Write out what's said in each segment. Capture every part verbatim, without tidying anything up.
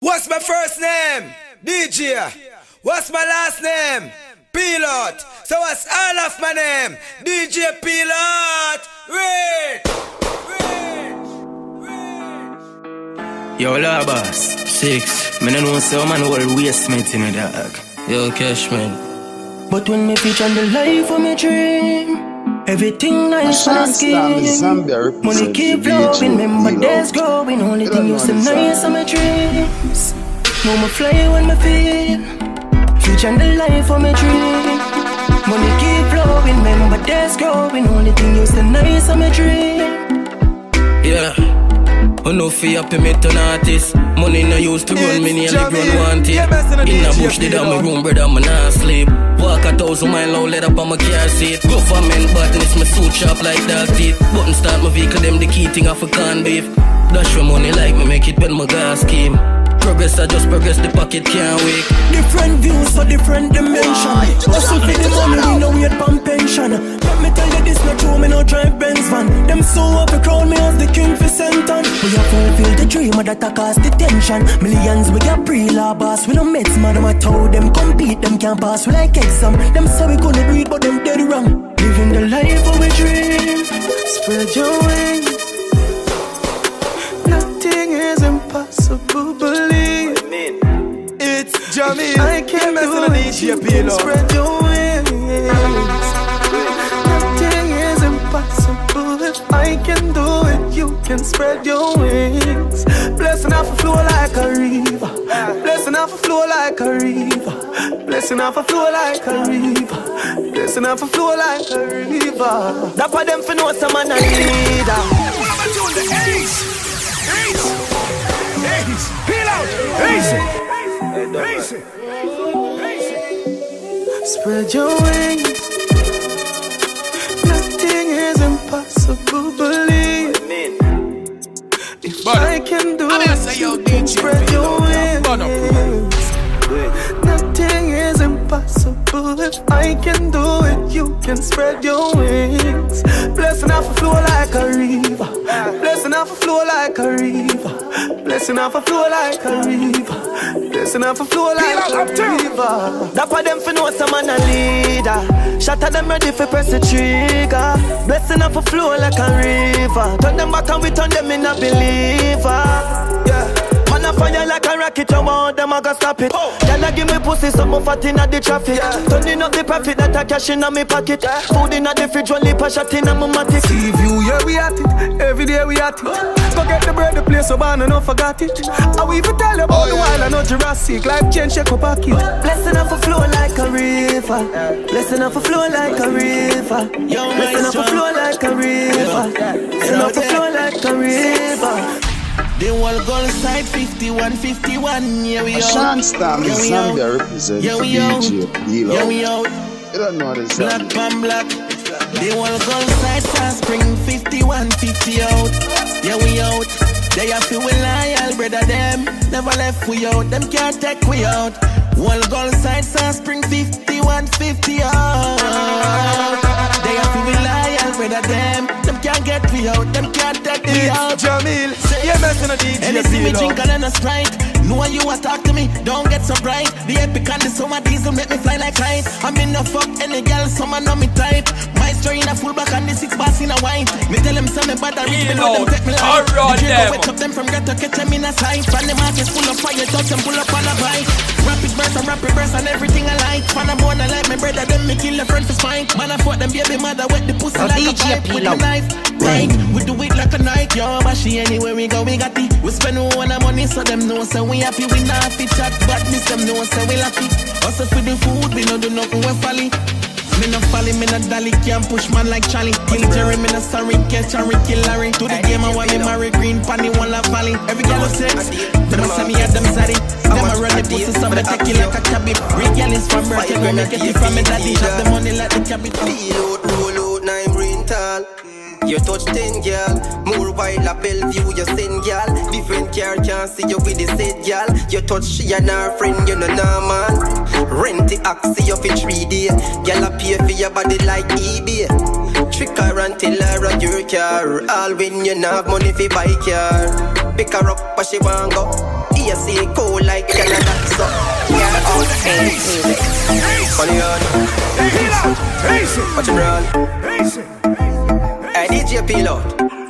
What's my first name? D J. What's my last name? Pilot. So what's all of my name? D J Pilot. Rich. Yo, la boss. Six. Me no know so man will waste me to me, dog. Yo, cash man. But when me feature the life of my dream, everything nice on the skin. Money keep flowing, remember days growing. Only thing you say nice on my dreams. Know me fly when me feel. Feature the life of my dream. Money keep flowing, remember days growing. Only thing you say nice on my dream. Yeah. I know fear pay me turn artist. Money no used to run, me nearly grown want it. In a bush, did on my room, brother, me not sleep. Walk a thousand mile out, let up on my car seat. Government badness, my suit sharp like dog teeth. Button start my vehicle, them the key thing off a can beef. Dash for money like me, make it bend my gas scheme. Progress, I just progress, the pocket can't wake. Different views for different dimensions. Hustle for the money, we no wait for pension. Let me tell you this, not true, me no drive Benz van. Them so up a crown me as the king for Senton. We have fulfilled the dream of that a cause the tension. Millions we got pre-law boss, we no meds man. I'm a told them compete, them can't pass, we like exam. Them say we couldn't do it, but them dead wrong. Living the life of a dream. Spread your wings. Nothing is impossible, believe me. It's Jamil. I can do it, you can spread your wings. Nothing is impossible. If I can do it, you can spread your wings. Blessing off a flow like a river. Blessing off a flow like a river. Blessing off a flow like a river. Blessing off a flow like a river. That's why them for know some man a leader. Ace! Ace! Peel out! Ace! Ace! Spread your wings. Nothing is impossible, believe me. If but I can do it, you can spread your wings. Nothing is impossible. If I can do it, you can spread your wings. Blessing off a flow like a river. Blessing off a flow like a river. Blessing off a flow like a river. Blessing off a flow like a river. That's why them for know some man a leader. Shot at them ready for press the trigger. Blessing off a flow like a river. Turn them back and we turn them in a believer. Yeah. Man a fire like a rocket, you want them, I gotta stop it. Y'all give me pussy, something fat in the traffic. Yeah. Turning up the profit that I cash in my pocket. Yeah. Food in the fridge, only a shot in my matic. See view, yeah we at it, every day we at it. Go get the bread, the place so bad, I don't forgot it. I will even tell you about oh, the wild, I know Jurassic. Life change, shake up pocket. Blessing off a flow like a river. Blessing off a flow like a river. Blessing off a flow like a river. Blessing off a flow like a river. The whole goal side fifty-one, fifty-one, yeah we out. Shanstam is Zambia represents yeah, we D J Pilot. Yeah we out. You don't know this. Black man black. The whole goal side South Spring fifty-one, fifty out. Yeah we out. They have to we loyal, brother them. Never left we out, them can't take we out. Whole goal side South Spring fifty-one, fifty out. They have to we loyal, brother them. Them can't get we out, them can't take we out. Jamil. Yeah, messing a D J. And they see me drink and a Sprite. Know you a talk to me, don't get so bright. The epic and the summer diesel make me fly like kite. I'm in no fuck any girl, summer know me type. My story in a full back and the six bars in a wine. Me tell them some me bad and rich, me know them take me life. The drink wake up them from ghetto, catch them in a sight. From the market full of fire, touch them pull up on a bike. Rapid burst and rapid burst and everything I like. Fan a born I like my brother, them me kill a friend for spine. Man I fought them baby mother, wet the pussy like a pipe with a knife. Right, we do it like a night, yo, but she anywhere we go, we got it. We spend all our money, so them know, so we happy. We not fit chat, but miss them know, so we lucky. Also for the food, we no do nothing, we folly. Me no folly, me no dolly, can't push man like Charlie. Kill Jerry, me no sorry, catch Harry, kill Larry. To the game, I want me marry green, panny, one la valley. Every girl who sex, them a say me at them zaddy. Them a run the pussy, some me take it like a cabby. Real girl is from Merkel, we make it from me daddy. Have the money like the cabby. Peel out, roll out, nine green tall. You touch ten, girl. More while a Bellevue, you send, girl. Different car can't see you with the set, girl. You touch she and her friend, you know, nah, man. Rent the oxy you for three days. Girl, I pay for your body like eBay. Trick her and tell her at your car. All when you not have money for buy car. Pick her up, but she want go. A C cold on the yard. Watch him run. Hey, D J Pilot.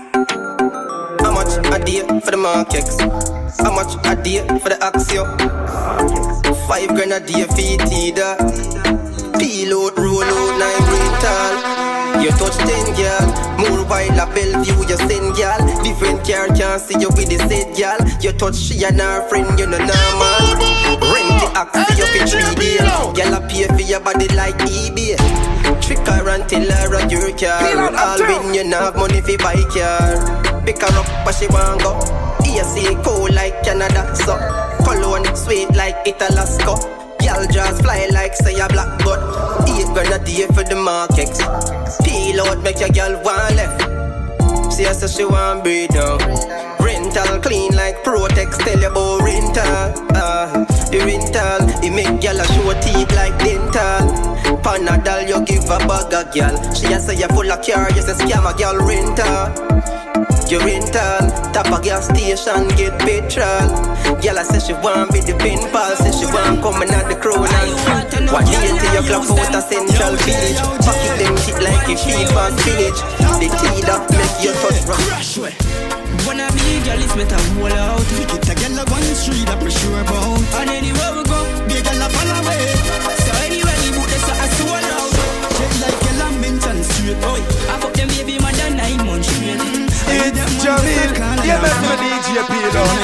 How much a day for the markets? How much a day for the Axio? Five grand a day for the Tida. Pilot roll out nine rental. You touch ten girl, more while a Bellevue you send girl. Different car can't see you with the said girl. You touch she and her friend, you know normal. Rent the axe you for three days. Girl a pay for your body like eBay. Trick her and tell her a your car. All when you not have money for buy car. Pick her up but she want go. E C cold like Canada, so cologne sweet like Italasco. Y'all just fly like say a black god. Eight grand a day for the markets. Peel out make your girl want left. See her say she want breathe down. Rental clean like Protex. Tell you about rental. Uh, the rental it make girl a show teeth like dental. Panadol you give a bag a girl. She a say you full of car. You say scam a girl rental. You rental, tap a gas station, get petrol. Girl I say she want be the pin pal. Say she want coming at the crown. What day till you clap out a central village. Pocket them shit like you feed fast village. The tea that make you touch rock. Wanna be girl, it's better roll out. We get a girl on the street that we sure about. And anywhere we go, be a girl a follow away. So anywhere we boot, that's a soul out. Check like girl a mention straight. Oh, I fuck them baby more than nine months straight. It's Jamil, yeah, man, my D J Pilot.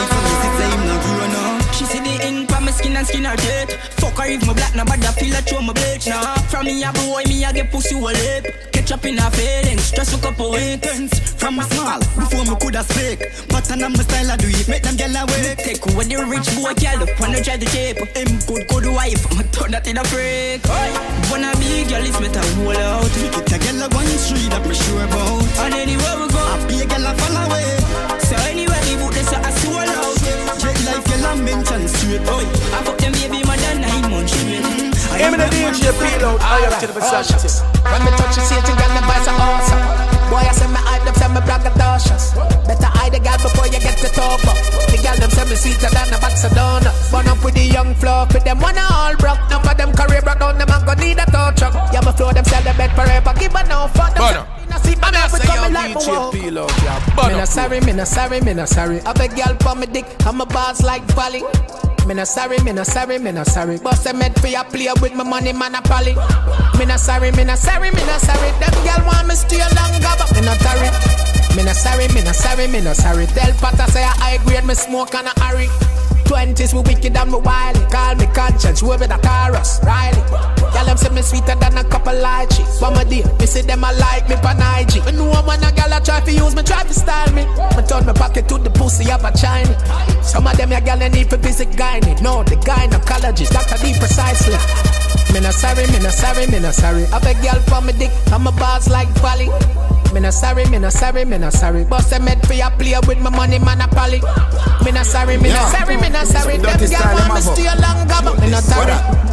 She see the ink on my skin and skin her teeth. Fuck her if my black, nobody feel like throw my bleach now. From me a boy, me a get pussy whole lip. Catch up in her feelings, just look up a weekends. From a small, before me coulda speak. But I know my style I do it, make them get away. Take when the rich boy girl, wanna try the shape. Him good, good wife, I'ma turn that in a freak. Wanna be girl, it's better roll out. We get a girl on the street that me sure about. And anywhere we go, I be a girl a follow away. So anywhere we boot, that's a soul out. Check life, girl a mention straight. Oh, I fuck them baby more than nine months straight. I'm in the D J Pilot, I have to the Versace. When me touch the Satan, girl, the boys are awesome. Boy, I say me hype, them say me braggadocious. Better hide the girl before you get the top up. The girl, them say me sweeter than a box of donuts. Burn up with the young flow, with them one all broke. None of them career broke down, them and go need a tow truck. Yeah, me flow them sell the bed forever, give a no fuck them. See, I'm not coming like a walk. Me no sorry, me no sorry, me no sorry. Have a girl for me dick, I'm a boss like Valley. Me no sorry, me no sorry, me no sorry. Boss a med for ya play with my money, man a pally. Me no sorry, me no sorry, me no sorry. Them girl want me stay longer, but me no sorry. Me no sorry, me no sorry, me no sorry. Tell Potter say I high grade, me smoke and a hurry. Twenties we wicked and we wily. Call me conscience, whoever that Taurus, Riley. Y'all them say me sweeter than a couple lychees. One my deal, me see them a like me pan I G. Me know when a gal a try to use me, try to style me. Me turn my pocket to the pussy of a China. Some of them a gal they need for visit gynae. No, the gynecologist, Doctor D precisely. Me no sorry, me no sorry, me no sorry. Have a gal for me dick, I'm a boss like Valley. Me no sorry, me no sorry, me no sorry. Boss a med for ya play with my money, man a pally. Me no sorry, me no sorry, me no sorry. Them girl want me stay longer, but me no sorry.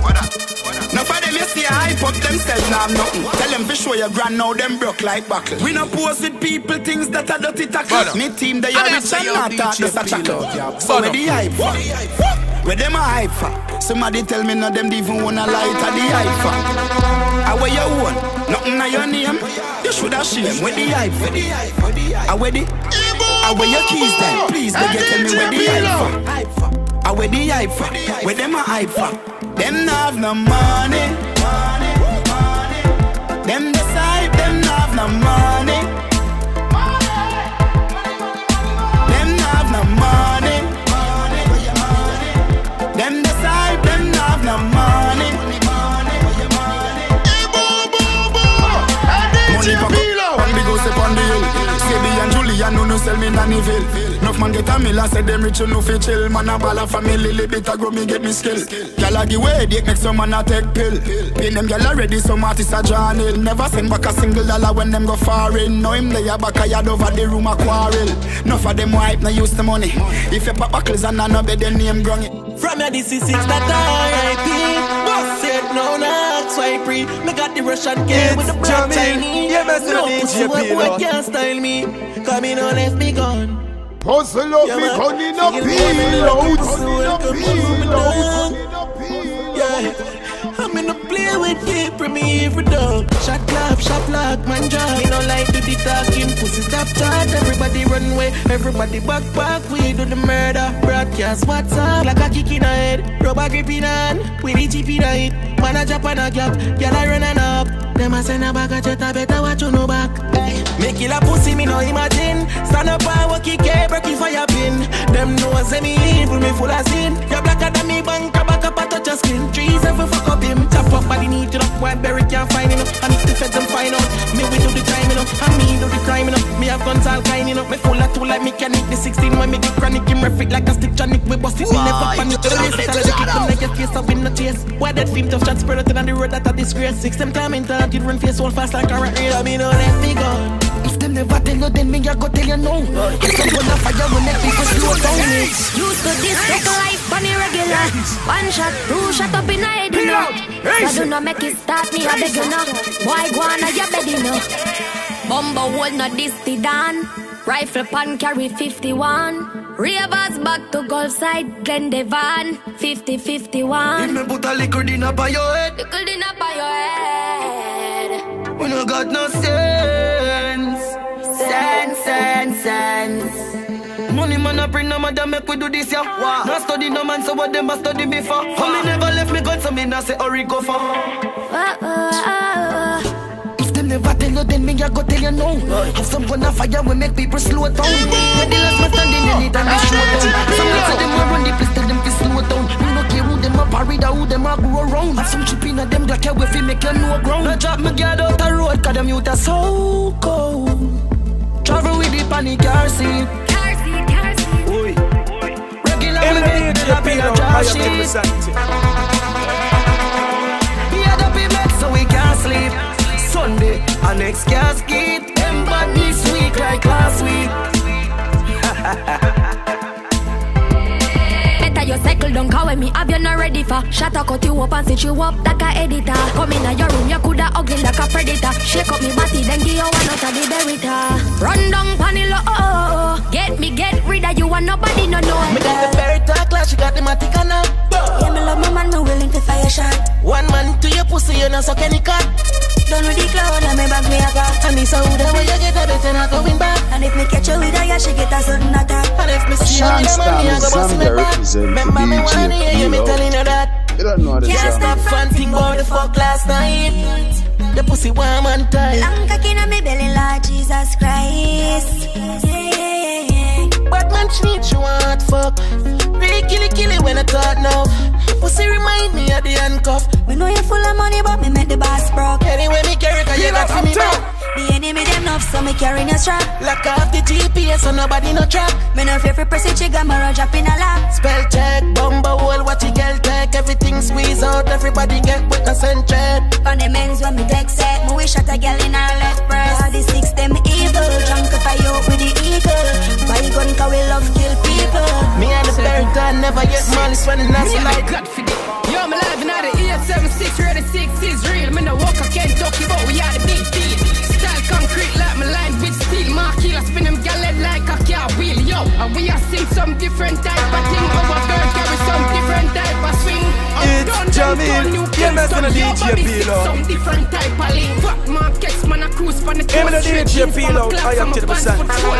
Now for them you see a hype up themselves, now I'm nothing. Tell them for show your grand now them broke like buckle. We no pose with people things that are dirty tackle. Me team they are rich and not talk to such a club. So where the hype for? Where them a hype for? Somebody tell me no them even wanna light at the hype for. I wear your one, nothing on your name. You should have shame. Where the hype for? I wear the I wear your keys then. Please they get tell me where the hype for. I wear the hype for. Where them a hype for? Them not have no money. Them decide them not have no money. Them not have no money. Them decide them not have no money. Money pop up, and they go step on the hill. Skibby and Julia no no sell me nannyville. Enough man get a mill, I say them rich you no fit chill. Man a ball for me, little bit a grow me get me skill. Gyal a give way, they make some man a take pill. Pay them gyal already, some artists a John Hill. Never send back a single dollar when them go foreign. Know him lay a back a yard over the room a quarrel. Enough of them wipe, no use the money. If you pop buckles and no bed, then name grung it. From your D C six that R I P. Boss said no, not swipe free. Me got the Russian kid with the black Chinese. Yeah, me no pussy boy can't style me. Come in and left me gone. Puzzle up me gun in a peel out. Yeah, I'm in a play with back, man, job. Me no like to the talking, pussy stop chat. Everybody run away, everybody back back. We do the murder, broadcast WhatsApp. Like a kick in the head, rubber grip in hand. We the chip in the head, man a jump on a gap. Girl I running up, them a send a bag a jet, I better watch you no back. Hey. Make kill a pussy, me no imagine. Stand up and walk it, break it for your pin. Them know say me evil, me full of sin. You're blacker than me, bank back up a touch your skin. Trees ever fuck up him. Chop up body need to up, white berry can't find enough. And if the feds them find out, me we do the crime enough. And me do the crime enough. Me have guns all kind enough. Me full of tool like mechanic. The sixteen when me get chronic, him refit like a stick tronic. We bust it, we never panic. The race, tell the kick them like a face up in the chase. Why that film tough shot spread out on the road that a disgrace. Six them time in time, it run face all fast like a rat race. Me know let me go. If them never tell you, then me I go tell you no. If some gonna fire, we make people slow down. Used to this take life funny regular. One shot, two shot up in a head, you know. So do not make it start me, I beg you know. Why go on your bed, you know. Bumbo hold not this the dan. Rifle pan carry fifty-one. Ravers back to Gulf side, Glendevan. fifty fifty-one. If me put a liquor dinner by your head, liquor dinner by your head. We no got no sense. Sense, sense, sense. Money man a bring no madam, make we do this ya. Wow. No study no man, so what them a study before. Wow. How me never left me gun, so me nah say hurry go for. Uh, uh, uh. If them never tell you, then me a go tell you no. uh. Have some gun a fire, we make people slow down. When the last man standing, anytime they show down. Some like say them a run the place, tell them to slow down. Me no care who them a parry, da who them a go around. Have some chip in a them black hair, we fi make you know ground. No drop me guard out the road, cause them youth are so cold. Travel with the panic car seat. Car seat, car seat. Oi. Regular we make the be a trash shit. We had a payment so we can't sleep. Sunday, our next casket. Them bad this week like last week. You cycle down, cause when me have you not ready for. Shut up, cut you up and sit you up like a editor. Come in your room, you coulda ugly like a predator. Shake up me body, then give you one out of the berita. Run down panilo, oh, oh, oh. Get me, get rid of you and nobody no know. Me got the berita class, she got the matic on up. Yeah, me love my man, me willing to fire shot. One man to your pussy, you know suck any cat. Done with the cloud, and me back me a car. And this how the way you get a better not going back. And if me catch you with her, yeah, she get a sudden attack. And if me see you with a man, me a go bust me back. Remember me wanna hear you, me telling you that. You don't know the Can't stop fanting about the fuck last night. The pussy warm and tight. Long cock inna me belly, Lord Jesus Christ. Yeah, yeah, yeah. Batman treat you want fuck. Really killy killy when I talk now. Pussy remind me of the handcuff. We know you full of money, but me make the boss broke. Anyway, me carry cause you got for me back. The enemy them enough, so me carrying a strap. Lock off the G P S so nobody no track. Me no fear for press it, trigger, me drop in a lap. Spell check, bumble hole, what you girl take. Everything squeeze out, everybody get with the centred. On the men's when me take set, me wish shot a girl in her left breast. All the six them evil, drunk if I out with the eagle. Buy gun cause we love kill people. Me and the Berita never get malice when the nasty like God forget. Yo, I'm alive in the eight seven six, ready six is real. Me no walk, I can't talk about we are the big deal. Style concrete like my line with steel. Marky, I spin them gallet like a car wheel. Yo, and we are sing some different type of thing. Over girl carry some different type of swing. It's Jamil, yeah, man, to the D J P-Lo. Some different type of link. Fuck markets, man, I cruise for the coast. Hey, man, the D J P-Lo, I am to the percent.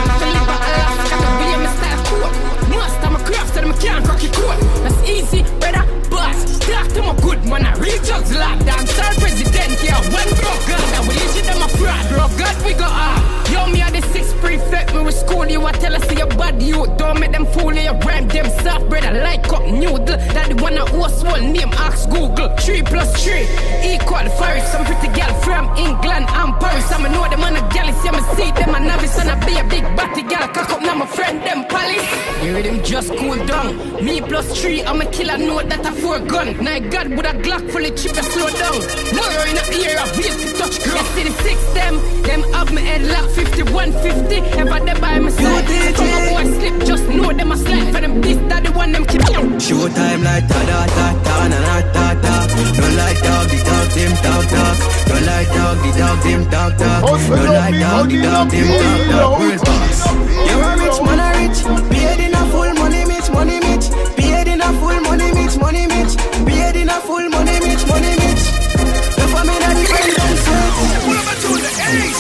Most of my craft and I can't rock it cool. That's easy, brother, but talk to my good man, I real jugs lock down. Sir President, yeah, one broke God, and we legit them a fraud. Bro, God, we go ah. Yo, me are the six prefect, me with school, you a tell us your bad you. Don't make them fool you, rhyme them soft, brother, like up noodle. That the one that was one name, ask Google. Three plus three, equal five. Some pretty girl from England and Paris. I'm know them on a galley, see me see them a novice, and I be a big batty girl. Cock up now my friend, them palace. Hear them just cool down. Me plus three, I'm a killer, know that I four gun. Now God with a Glock fully chip and slow down. Now you're in the ear, I feel to touch ground. See the six them, them have me head lock fifty-one fifty. Ever they by my side. Come a boy slip, just know them a slide. For them this, that the one them kill. Showtime like ta da ta ta na na ta ta. Don't like dog, the dog, them talk talk. Don't like dog, the dog, them talk talk. Don't like dog, the dog, them talk talk. World boss. You a rich man a rich, paid in a full money mitch, money mitch. Paid in a full money mitch, money mitch. Paid in a full money mitch, money mitch. The family that depend on search.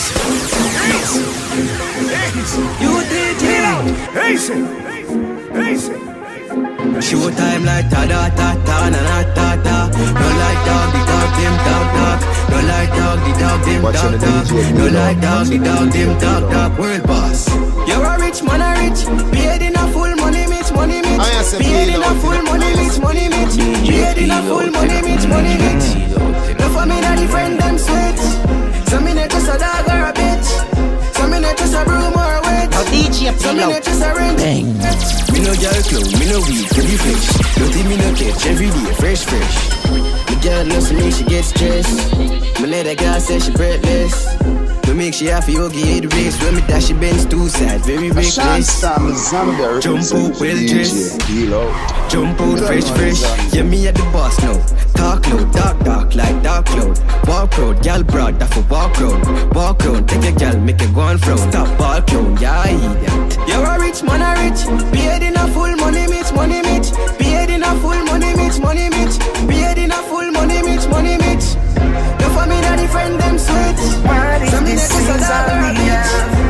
Easy, easy. Showtime like ta da ta ta na na ta ta. No like dog the dog them dog dog. No like dog the dog them dog dog. No like dog the dog them dog dog. World boss. You're a rich man, a rich. Paid in a full money mix, money mix. Paid in a full money mix, money mix. Paid in a full money mix, money mix. No for me not defend them switch. Some minute just a dog or a bitch. Some minute just a broom or a witch. D J Some minute just a wrench. Me no girl clown, me no weak, every flesh. Nothing me no catch, every day, fresh, fresh. The girl knows me, she gets stressed. Me let a girl say she breathless. Me make she happy, you get the race. When me dash, she bends two sides, very reckless. Jump out, well dressed. Jump out, fresh, fresh. Yeah, me at the boss now. Talk loud, dark, dark, like dark cloud. Walk road, gal broad, that for walk road. Walk road, take a gal, make a go on frown. Stop ball clown, yeah, I eat that. You're a rich man, a rich. Paid in a full money mix, money mix. Paid in a full money mix, money mix. Paid in a full money mix, money mix. No for me, not defend them switch. Some minutes is a dog or a bitch.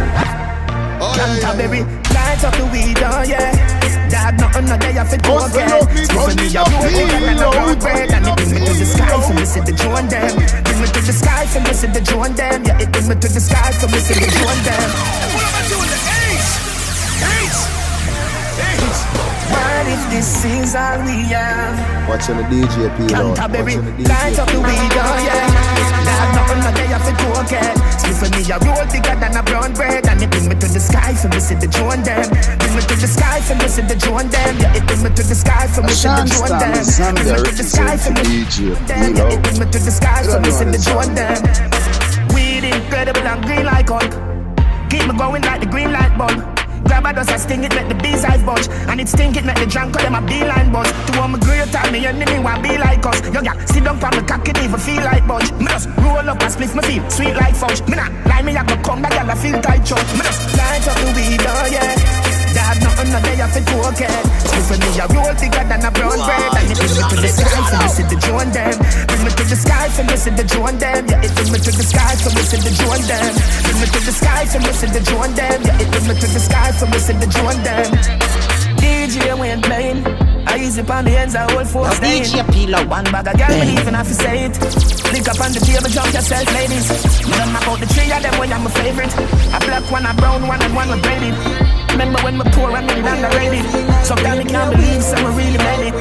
Canterbury, lights up the weed, oh yeah. Dad, nothing no day I fit to again. Sniffing me a road and a road bread. And it bring me to the sky for me see the joint them. Bring me to the sky for me see the joint them. Yeah, it bring me to the sky for me see the joint them. What am I doing? The Ace! Ace! Ace! What if this is all we have? Watching the D J P Lord. Canterbury, lights up the weed, oh yeah. Dad, nothing no day I fit to again. Sniffing me a roll bigger than a brown bread. And it bring me to the sky for me see the joint them. Bring me to the sky for me see the joint them. Yeah, it bring me to the sky for me see the joint them. Bring me to the sky for me see the joint them. Yeah, it bring me to the sky for me see the joint them. Weed incredible and green like Hulk. Keep me going like the green light bulb. Grab a dust, I sting it, make the bees eyes budge. And it stink it, make the drunk call them a beeline buzz. To all my great time, me enemy want be like us. Yo, yeah, sit down for me cock it, even feel like budge. Me just roll up and split my feet, sweet like fudge. Me not lie, me I go come back, y'all I feel tight church. Me just light up the weed, oh yeah. Dad, nothing no day I fit to okay. Sniffing me a roll bigger than a brown bread. And it bring me to the sky for me see the joint them. Bring me to the sky for me see the joint them. Yeah, it bring me to the sky for me see the joint them. Bring me to the sky for me see the joint them. Yeah, it bring me to the sky for me see the joint them. D J Wayne playing. I use it on the ends, I hold four staying. D J Pilo. One bag of girl, me even have to say it. Lick up on the table, jump yourself, ladies. Me don't map out the three of them when I'm a favorite. A black one, a brown one, and one with braided. Remember when me poor and me underrated. Sometimes I can't believe someone really made it.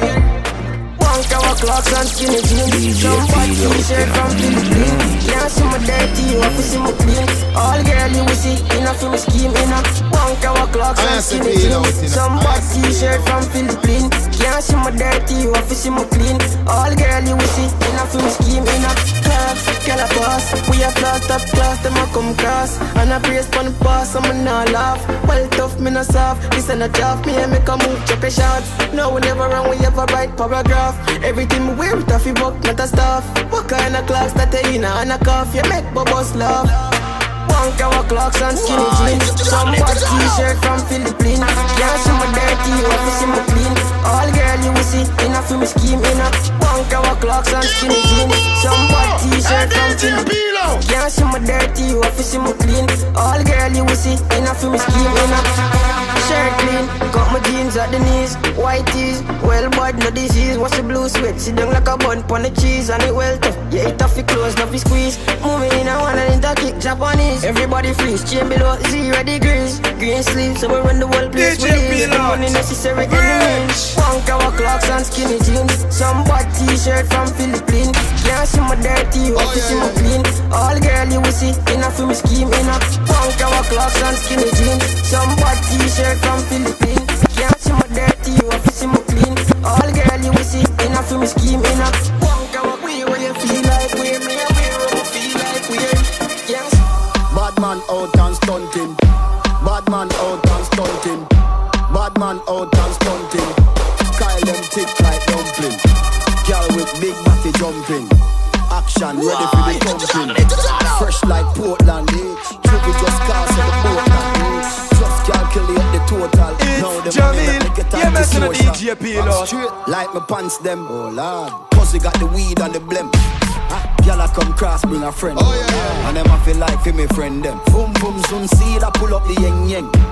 One cover clocks and skinny jeans. Some white t-shirt from Philippines. Can't see my dirty, you have to see my clean. All girl you will see, enough for me scheme, enough. One cover clocks and skinny jeans. Some white t-shirt from Philippines. Can't see my dirty, you have to see my clean. All girl you will see, enough for me scheme, enough. Class, girl a pass. We a class, top class, them a come cross. And I praise pon the pass, I'm not laugh. Well tough, me not soft. This ain't a job, me and make a move, check a shot. No, we never wrong, we ever write paragraph. Everything we wear with a fi buck, not a staff. What kind of clocks that they in and a cough? You make bubbles laugh. Punk our clocks and skinny jeans. Some white t-shirt from Philippines. Can't see my dirty, you have to see my clean. All girl you will see, enough for me scheme, enough. Punk our clocks and skinny jeans. Some white t-shirt from Philippines. Can't see my dirty, you have to see my clean. All girl you will see, enough for me scheme, enough. Shirt clean, got my jeans at the knees. White tees, well bad, no disease. What's the blue sweat? Sit down like a bun pon the cheese. And it well tough, yeah it tough, it close, not fi squeeze. Moving in a one and into kick Japanese. Everybody freeze, chain below zero degrees. Green sleeves, so we run the whole place with these. The money necessary enemies. Punk our clocks and skinny jeans. Some bad t-shirt from Philippines. Can't see my dirty, you have to see my clean. All girl you will see, enough for me scheme, enough. Punk our clocks and skinny jeans. Some bad t-shirt from Philippines. Can't see my dirty, you have to see my clean. All girl you will see, enough for me scheme, enough. Punk our way where you feel like we're me, and we're feel like we're. Yes. Bad man out and stunting. Bad man out and stunting. Bad man out and stunting. Kyle them thick like dumpling. Girl with big body jumping. Action ready for the pumping. Fresh like Portland, eh? Triple just cast on the Portland, eh? Just calculate the total. Now the money let me get out the social. I'm straight like my pants them. Oh lord, pussy got the weed and the blem. Y'all a come cross, bring a friend. Oh, yeah, yeah. And them I feel like for me friend them. Boom boom soon see that pull up the yeng yeng.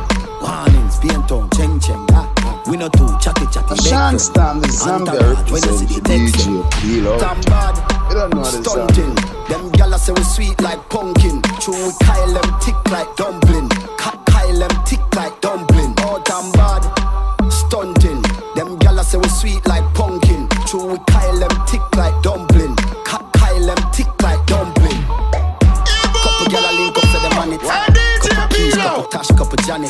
Warnings, Vienton, Cheng Cheng, ah. We no too chatty chatty. Sean Stam, the Zambia represent the D J P-Lord. You don't know the Stunting. Them gala say we sweet like pumpkin. True we Kyle them tick like dumpling. Kyle them tick like dumpling. Oh damn bad. Stunting. Them gala say we sweet like pumpkin. True we Kyle them tick like dumpling. Kyle them tick like dumpling. Couple gala link up to the money. Couple keys, couple Tash, couple Janet.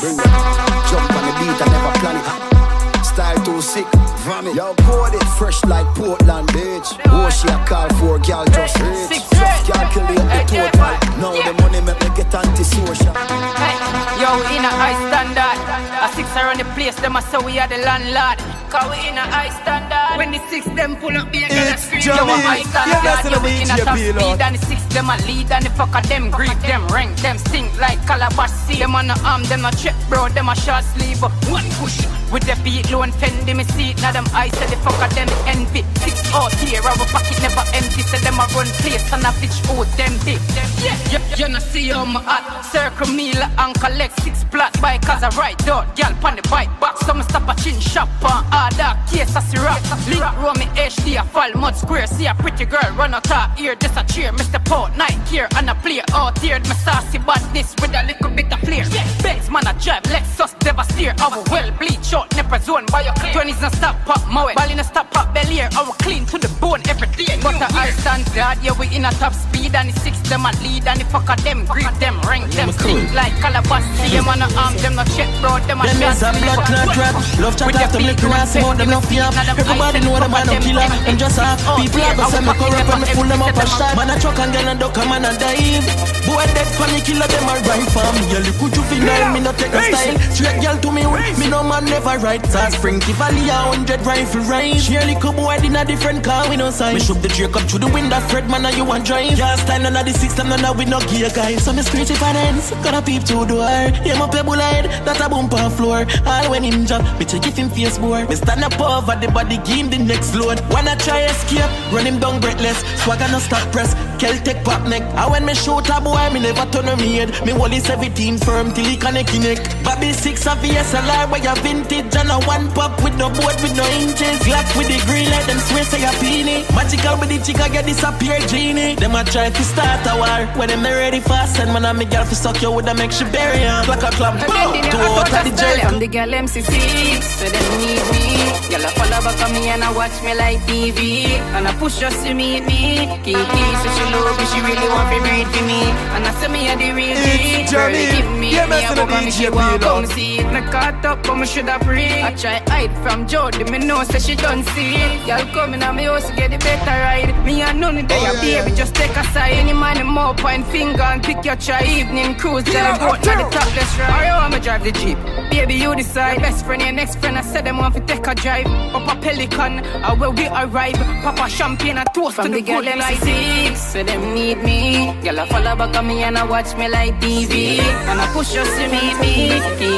Jump on the beat, I never plan it. Style too sick, vomit. Yo, code it fresh like Portland, bitch. Oh, she a call for girl just rich. Just calculate the total. Now the money make me get antisocial. Hey, yo, we in a high standard. A six around the place, them a say we are the landlord. Cause we in a high standard. When the six them pull up, we gonna scream. Yo, a high standard. Yo, we in a top speed. And the six them a lead. And the fucker them grief, them rank, them stink like calabash. See them on the arm, them a check, bro. Them a short sleeve. One push with the beat low and fendi me see it. Now them eyes say the fucker them envy. Six out here, our pocket never empty. Say them a run place and a bitch out them big. Yeah, you, you know see how my hot. Circle me like and collect six plat bike cause I ride out. Girl pan the bike back. So me stop a chin shop on hard dark case as rock. Link roll me H D a fall mud square. See a pretty girl run out her ear. Just a cheer. Mister Port night here and a play out here. Me saucy bad this with a little bit of flair. Benz man a drive Lexus never steer. I will well bleach out never zone by your clear. Twenties no stop pop moe. Ball in a stop pop belly here. I will clean to the bone every day. But the high standard, yeah we in a top speed. And the six them a lead. And the fucker them greet them rank them stink like calabash. See them on the arm them no check bro. Them a shot sleep. Blood clot rat. Love chat after me cross more them no fear. Everybody know them man no killer. Them just half people a go say me corrupt and me full them up a shot. Man a truck and girl and duck a man a dive. Boy dead for me killer them a ride for me. Girl you could you feel me no take a style. Straight girl to me me no man never ride. Start spring Tivoli a hundred rifle ride. Share little boy in a different car we no sign. Me shoot the Drake up through the window Fred man and you want drive. Just time none of the system none of we no gear guys. So me screech if I dance. Gonna peep through the door. Yeah my pebble head that a bump on floor. All when him jump me check if him face board. Me stand up over the body give him the next load. Wanna try escape run him down breathless. Swagger no stop press. Celtic pop neck. And when me shoot a boy me never turn on me head. Me hold his seventeen firm till he connect in neck. Bobby six of V S L R where you vintage. And a one pop with no board with no inches. Glock with the green light them swear say a peony. Magical with the chica get disappear genie. Them a try to start a war. When them ready fast and man a me girl fi suck you with a make she bury ya. Like a club boom to out of the jail. I'm the girl M C six so them need me. Girl a follow back on me and a watch me like T V. And I push us to meet me. Kiki so she love me she really want to breathe for me. And I say me a the real G. Girl give me yeah, me a book and me she want come see it. Me caught up but me shoulda pre. I try hide from Jody me know say she don't see it. Girl come in and me house to get the better ride. Me and none of them baby just take a side. Any man them more point finger and pick your try. Evening cruise girl go to the top let's ride. Or I'ma drive the Jeep. Baby you decide. Best friend your next friend I said them want to take a drive. Up a Pelican or where we arrive. Pop a champagne and toast from to the, the good life. Six so them need me. Girl I follow back on me and I watch me like T V. And I push us to meet me.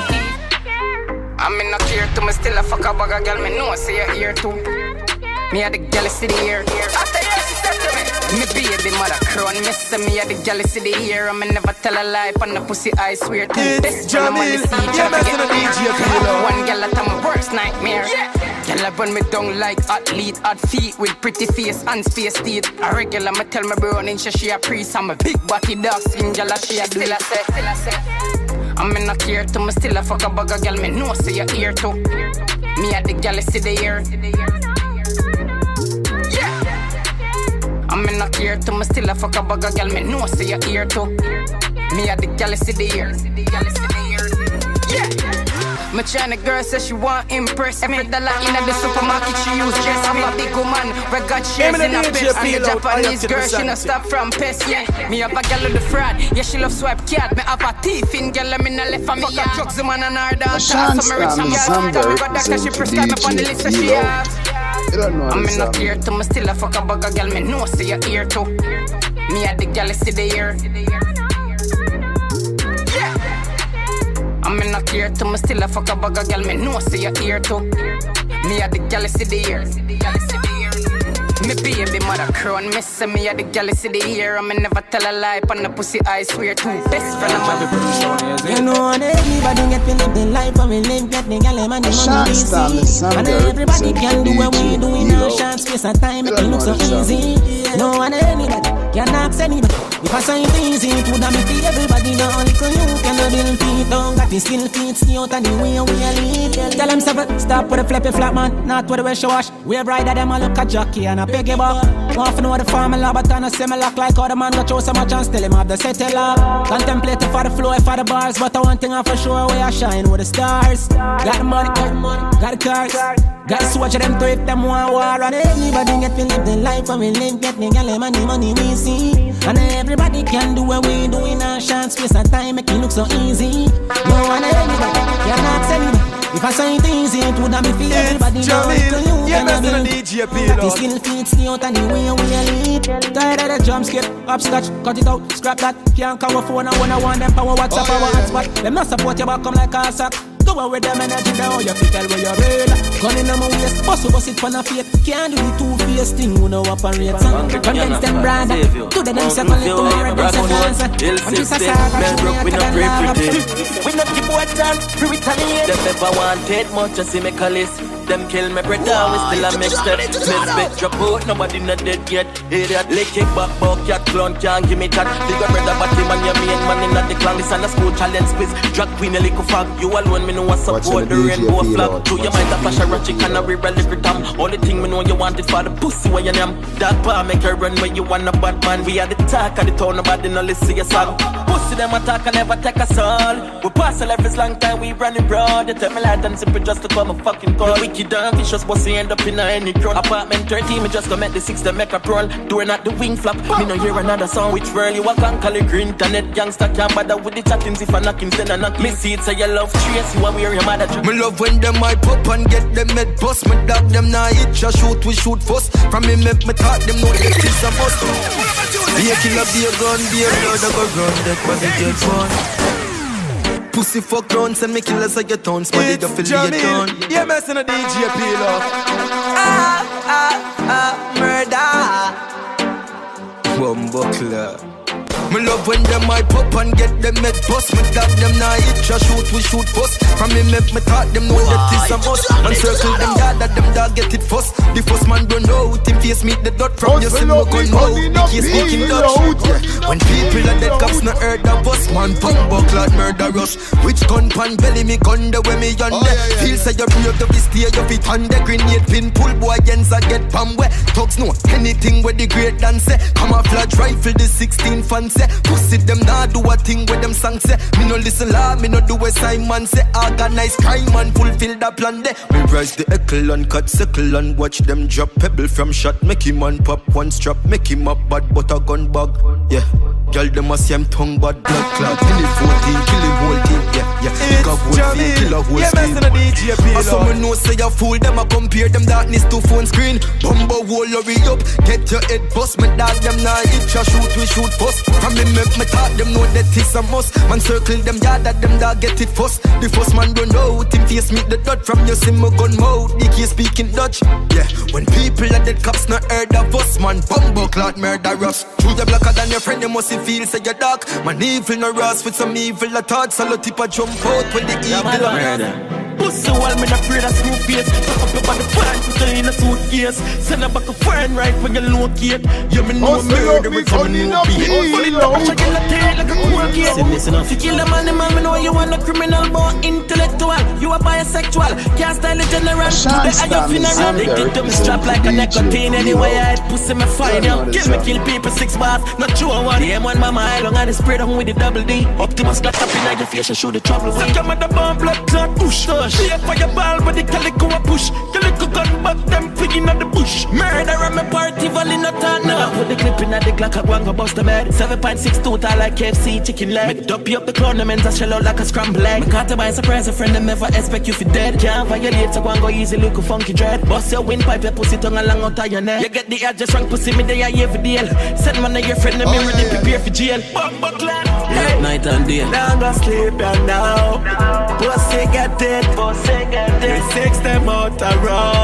I'm in a care to me still a fuck a bag of girl me know say you're here too. Me a the girl see the ear. After years she said to me. Me baby mother crown me say me a the girl see the ear. I me never tell a lie on the pussy I swear to. This Jamil, yeah me see the D J P-Lord. One girl at my worst nightmare. Girl I run me down like athlete, hot feet with pretty face and space teeth. A regular me tell me bro and she she a priest. I'm a big body dark skin girl she a still a say, still a say. I'm in a care to me still a fuck a bag of girl me know say you're here too. Me a the girl see the ear. Yeah. I'm in a care to me still a fuck a bag of girl me know say you're here too. Me a the girl see the ear. Yeah. My China girl says she want impress me. Every dollar in the supermarket she use dress. I'm a big woman, we got shares in a pets. And the Japanese girl, she no stop from pest, yeah. Me have a girl with the fraud, yeah she love swipe cat. Me have a thief in girl, me no left for me. Fuck a drugs, man and her dance. So me rich and girl, tell me got that cause she prescribe me on the list so she have. I'm in a clear to me still a fuck a bag of girl, me know say you're here too. Me at the girl see the ear. I'm in a clear to me still a fuck a bag of girl, me know say you're here too. Me a the gal see the ear. Me baby man What a crown missing me at the galaxy the year. I'm never tell a lie on the pussy I swear to best friend of mine. You know anybody get to live the life and we live get the gal money money easy. And everybody can do what we do in our short space of time. It look so easy. No one anybody can ask anybody. If I say it easy, it would have been for everybody. No only for you can do build feet down. Got the skill feet, stay out of the way we are lead. Tell them stop, stop with the flippy flat man. Not with the way she wash. We're brighter than a look at jockey and a piggy bar. Want to know the formula, but I know similar like how the man got show so much and still him have the settle up. Contemplating for the flow, for the bars, but I one thing I for sure where I shine with the stars. Got the money, got the money, got the cars. Got to swatch them to if them want war. And everybody get to live the life and we live get the gal money, money we see. And everybody can do what we do in our short space of time, make it look so easy. No one anybody can ask anybody. If I say it easy, it would have been for everybody. Jamil, yeah, that's the D J P-Lord. The skill feet, stay out and the way we are lead. Tired of the jump skip, upscotch, cut it out, scrap that. Can't call a phone and when I want them power, WhatsApp, power, hotspot. Them not support your back, come like a sack. Go on with them energy now, you fi tell where you're real. Gun in my waist, bust bust it for a fate. Can't do the two-faced thing, who no operate. Convince them brother, to the them second little more than some answer. And this a saga, we not pray pretty. We not keep what done, we retaliate. Them never wanted much, just see me call it. Them kill me brother, we still a mixed up. Let's bet drop out, nobody not dead yet. Idiot, lick it back, buck, cat, clown, can't give me that. Bigger brother, but him and your main man in the clan. This and a school challenge quiz. Drag queen, a little fag, you alone, me know what's up. Support the rainbow flag. Do your mind a flash a ratchet and a real every time. Only thing me know you want it for the pussy where you name. That bar make her run when you want a bad man. We are the talk of the town, nobody no listen your song. Pussy them attack and never take us all. We pass a life is long time, we running broad. You tell me light and simple just to come a fucking call. Wicked and vicious, bossy end up in a any crowd. Apartment thirteen, me just go make the six to make a roll. Doing at the wing flap, me no hear another song. Which world you walk and call it green internet gangster can't bother with the chattings if I knock him, then I knock. Me see it say you love trace, you are wearing your mother. Me love when them I pop and get them head bust. Me dog them now itch a shoot, we shoot first. From me make me talk them know that it's a must. Be a killer, be a gun, be a blood, I go run that body get fun. Pussy fuck round, send me killers like your towns. Body the fill your town. Yeah, messing a D J P-Lord. Ah, ah, ah, murder. Bumbuckler. Me love when them I pop and get them head bust. Me dog them now itch a shoot, we shoot first. From me make me talk them know that it's a must. And circle them yard that them dog get it first. The first man don't know with him face meet the dot. From you see me gun now, the case speaking Dutch. Yeah. When people are dead cops not heard of us. Man bumbuckler murderous. Which gun pan belly me gun the way me on there. Feel say you brave to be stay your feet on the grenade pin. Pull boy against I get palm where. Thugs know anything where the great dance say. Camouflage rifle the sixteen fan say. Pussy them nah do a thing with them songs say. Me no listen loud, me no do a Simon say. Organize crime and fulfill the plan there. Me rise the eckle and cut sickle and watch them drop pebble from shot. Make him on pop one strap, make him up bad but a gun bug. Yeah. Girl, them a same tongue, but blood clot. Kill him fourteen, kill him whole team. Yeah, yeah. Pick up whole feet, kill a whole yeah, screen. As someone know say a fool, them a compare them darkness to phone screen. Bumbo wall, hurry up, get your head bust. Me dog them now itch a shoot, we shoot first. From me make me talk, them know that it's a must. Man circle them yard that them dog get it first. The first man don't know, him face meet the dot. From you see me gun mouth, the key speaking Dutch. Yeah, when people are dead, cops not heard of us. Man, bumbo clot murderous. Through the blacker than your friend, you must feel say you're dark. Man evil no rust with some evil thoughts. Solo tip a jump out when the evil murder. Pussy while me not afraid of screw face. Tuck up your body fine, put her in a suitcase. Send her back a fine right when you locate. You me know murder with some new beat. Fully touch a kill a tail like a cool gate. If you kill a man, the man me know you want a criminal but intellectual. You a bisexual, can't style a general. Today I your funeral. Addicted to me strap like a nicotine. Anyway I hide pussy me fine. Kill me kill people six bars, not true one. The M one mama I long and the spread on with the double D. Optimus got up in your face and show the trouble. Come at the bomb blood clot push. She a fireball but the calico a push. Calico gun back them picking at the bush. Murder on my party volley not on now. Put the clip in at the Glock I go bust the bed. seven point six two tall like K F C chicken leg. Make dopey up the tournament and shell out like a scrambled egg. Me caught by surprise a friend them never expect you fi dead. Can't violate so go and go easy look a funky dread. Bust your windpipe your pussy tongue along out of your neck. You get the address wrong pussy me there you every deal. Send one of your friend them me ready prepare for jail. Bumbo clan. Late night and day. Now go sleep and now. Pussy get dead. Pussy get dead. Six them out the road.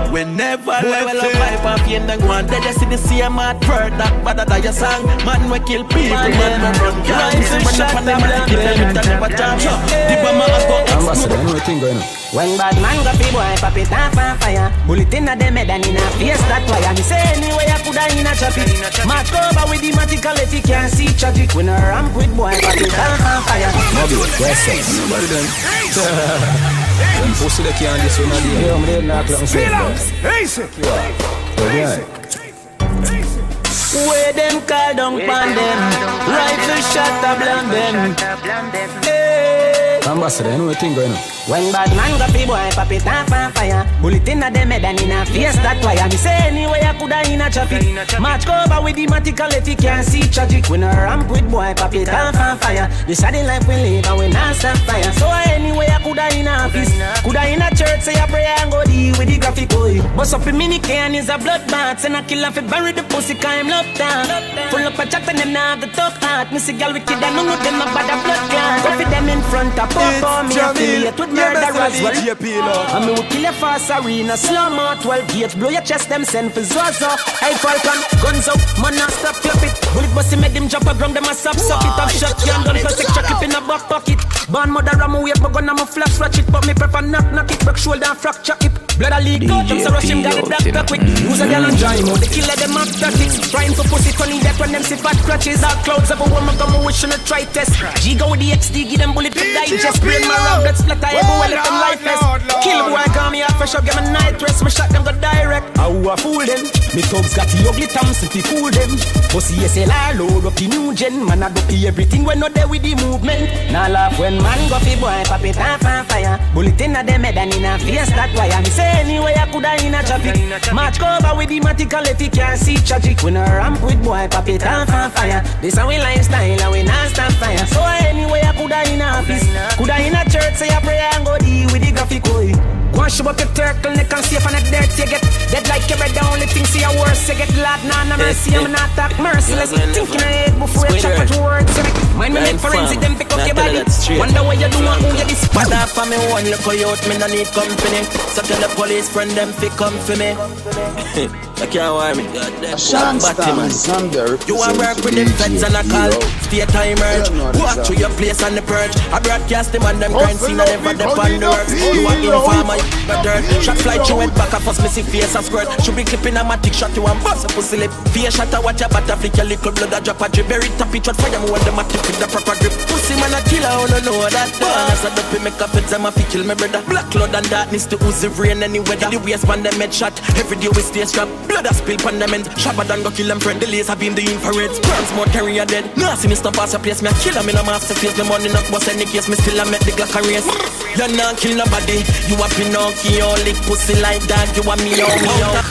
We never left it. Pipe and pain and go on. They just see the same mad bird that bad that your song. Man we kill people, man we run gangs. Man up on them and kill them with a never jam. The bomber has got Ambassador, you know what thing going on? When bad man go fi boy, pop it off on fire. Bullet inna dem head and inna face that wire. Me say anyway I coulda inna chop it. Match over with the matical if you can't see tragic. When I ramp with boy, pop it off on fire. Nobody, yes sir. Nobody done. Them pussy they can't this one of the yeah, I'm there knock long say. Hey sir. Yeah. Where them call down pan them. Rifle shot a blind them. Hey. Ambassador, you know what thing going on? When bad man go fi boy, pop it off on fire. Bullet inna dem head and inna face that wire. Me say anyway I coulda inna chop it. Match cover with the matical if you can't see tragic. When I ramp with boy, pop it off on fire. This is the life we live and we not stop fire. So anyway I coulda inna office, coulda inna church say a prayer and go deal with the graphic boy. Bust up a mini can is a blood bath. And I kill off it, bury the pussy cause him love down. Full up a chat and them now have the talk heart. Me see gal wicked and none of them a bad a blood clot. Go for them in front of pop me affiliate with murderers well. And me will kill a fast arena, slow mo, twelve gates, blow your chest, them send for Zozo. Hey Falcon, guns out, man not stop, clap it. Bullet busty make them jump a ground, them a stop, stop it. I've shot can gun, plus extra clip in a back pocket. Born mother ram away, but gun I'm a flash, watch it. But me prefer knock, knock it, break shoulder and fracture hip. Blood a leak out, I'm so rush him, got it black, black quick. Use a gal and dry mode, the killer them up tactics. Trying for pussy, funny that when them see fat crutches. All clouds of a woman come a wish on a try test. G go with the X D, give them bullet to digest. Brain my round, that splatter everywhere, let them life vest. Kill boy, call me off fresh up, give me night rest. Me shot them go direct. How I fool them? Me thugs got the ugly thumbs if you fool them. Pussy S L R load up the new gen. Man I do pay everything when not there with the movement. Now laugh when man go fi boy, pop it off on fire. Bullet inna dem head and inna face that wire. Me say anyway I coulda inna traffic. Match cover with the matical if you can't see tragic. When I ramp with boy, pop it off on fire. This how we lifestyle and we not stop fire. So anyway I coulda inna office, coulda inna church say a prayer and go deal with the graphic boy. Go and show up your turtleneck and safe on the dirt you get. Dead like your bread, the only thing see a worse. You get lad, nah, nah, mercy, I'm not that merciless. Think in your head before you chop at words. Mind me make forensic, them pick up your body. Wonder what you do and who you this. But that for me one look out, me no need company. So tell the police friend them fi come for me. I can't worry me. You a work with the feds and a call. Stay time merge. Walk through your place on the purge. I broadcast them and them crime scene and never depend the works. You a informer, you a dirt. Shot fly through it back, I first me see face and squirt. Should be clipping a matic shot you and bust a pussy lip. Face shot a watch a batter flick your little blood a drop a drip. Very top it shot fire me when the matic with the proper grip. Pussy man a killer, I don't know that. As a dopey make a fit, them a fi kill me brother. Black cloud and darkness to ooze the rain any weather. The waistband them head shot. Every day we stay strapped. Blood a spill pan them end. Shabba done go kill them friend. The laser beam the infrared. Burns more carry a dead. Nah see me stop pass a place. Me a killer me no masterpiece. Me money not boss any case. Me still a make the Glock a race. You not kill nobody. You a Pinocchio. Lick pussy like that. You a me on me on.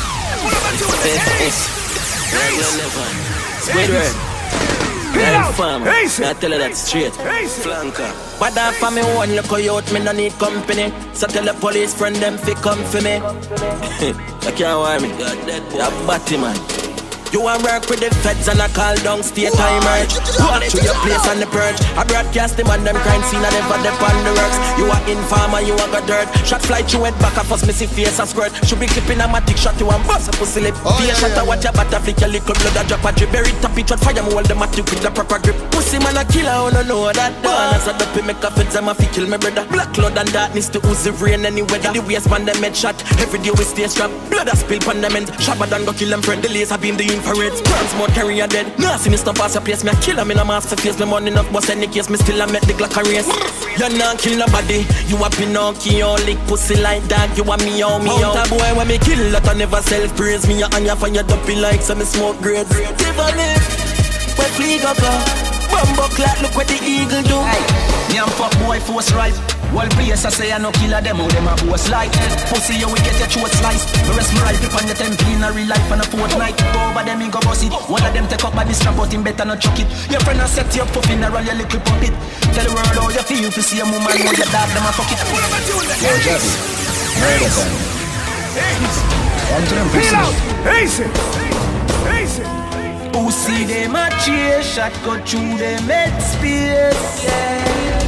Squidward. I'm farmer. I tell her that straight. Flanker. But that for me one look out, me no need company. So tell the police friend them fi come for me. I can't worry me. You're a batty man. You a work with the feds and I call down state time merge. Walk through your place on the purge. I broadcast them and them crime scene and never depend the works. You a informer, you a got dirt. Shot fly through it back, I first me see face and squirt. Should be clipping a matic shot you and bust a pussy lip. Oh, yeah, shot a watch a batter flick your little blood a drop a drip. Very top it shot fire me hold the matic with the proper grip. Pussy man a killer, I don't know that done. As a dopey make a feds them a fi kill me brother. Black cloud and darkness to ooze the rain any weather. The waistband them head shot. Every day we stay strapped. Blood a spill pan them end. Shabba done go kill them friend. The laser beam the infrared. Burns more carry a dead. Nah see me stop pass a place. Me a killer, me no master face. Me money enough boss any case. Me still a make the Glock a race. You not kill nobody. You a Pinocchio. Lick pussy like that. You a me on me on. Out a boy when me kill that I never self praise. Me a on ya find your dumpy like so me smoke grades. Never live where flea go go. Bumbo clock look what the eagle do. Hey, me and fuck boy force right. Well, place I say I no killer them, how them a boss like. Pussy you will get your throat sliced. The rest me right grip on your temple in a real life on a fortnight. Go over them, he go boss it. One of them take up by the strap, but him better not chuck it. Your friend a set you up for funeral, your little puppet. Tell the world how you feel if you see a woman, know your dog, them a fuck it. Yo, Jabby, murder time. One to them prisoners. Easy, easy. Pussy them a chase, shot go through them head space. Yeah.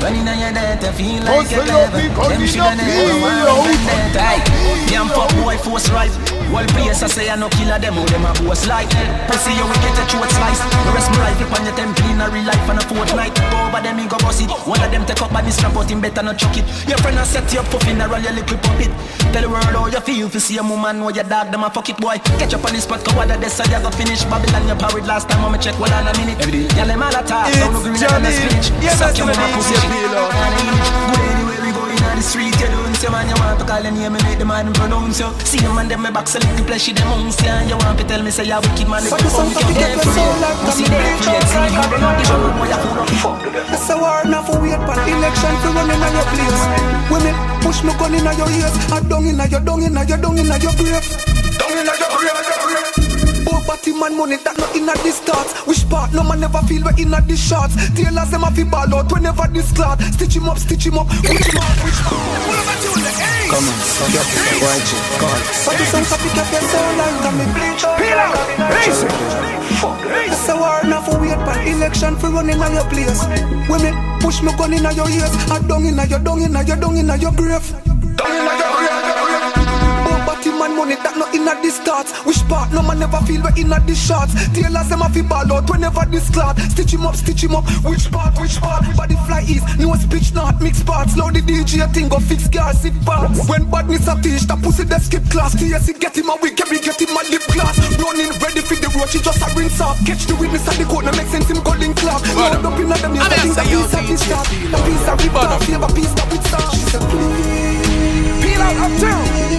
When in your debt, you feel like you're clever. Them shoulda never want that. Hey, damn fuck boy force right. One place I say I no killer them, how them a boss like. Pussy you will get a throat slice. The rest my rifle on your temple in a real life on a fortnight. Go over them he go boss it. One of them take up by this strap out him better not chuck it. Your friend a set you up puffin a roll your little puppet. Tell the world how you feel if you see a woman or your dog them a fuck it boy. Catch up on this spot go over the side you go finish. Babylon you powered last time I'ma check one on a minute. Y'all them all a talk, sound no green and a spinach. Suck your mama pussy. Good anyway we go in on the street you don't say man you want to call your name and make the man pronounce you. See them and them me back so little flesh them ounce you. And you want to tell me say you wicked man if you funk you get for you. Pussy there for you see you run out the show boy you fool up fuck. That's a war now for wait for election for running on your place. Women push me gun in your ears. I dung in your dung in your dung in your grave. Dung in your grave. Oh, but man money that not in a this thoughts. Which part no man never feel we in a this shots. Tailors them a fi ball out whenever this clot. Stitch him up, stitch him up. Which part, which part? Come on, come on, watch it, come on. But the sound pick up your soul and come me bleach out. Peel out, race it. That's a war now for wait for election for running on your place. Women push me gun in your ears. I dung in your dung in your dung in your grave. Dung in your grave. Man money that not in a this thoughts. Which part no man never feel we in a this shots. Tailors them a fi ball out whenever this clot. Stitch him up, stitch him up. Which part, which part? Body fly is no speech not mixed parts. Now the D J thing go fix cars sit parts. When badness a teach that pussy they skip class. T S C get him a wig, every get him a lip glass. Running ready for the road, she just a rinse off. Catch the witness at the court, no make sense him golden clap. Load up in a them years, I think that piece of this start. The piece of rip off, save a piece that with start. She said please peel out up too.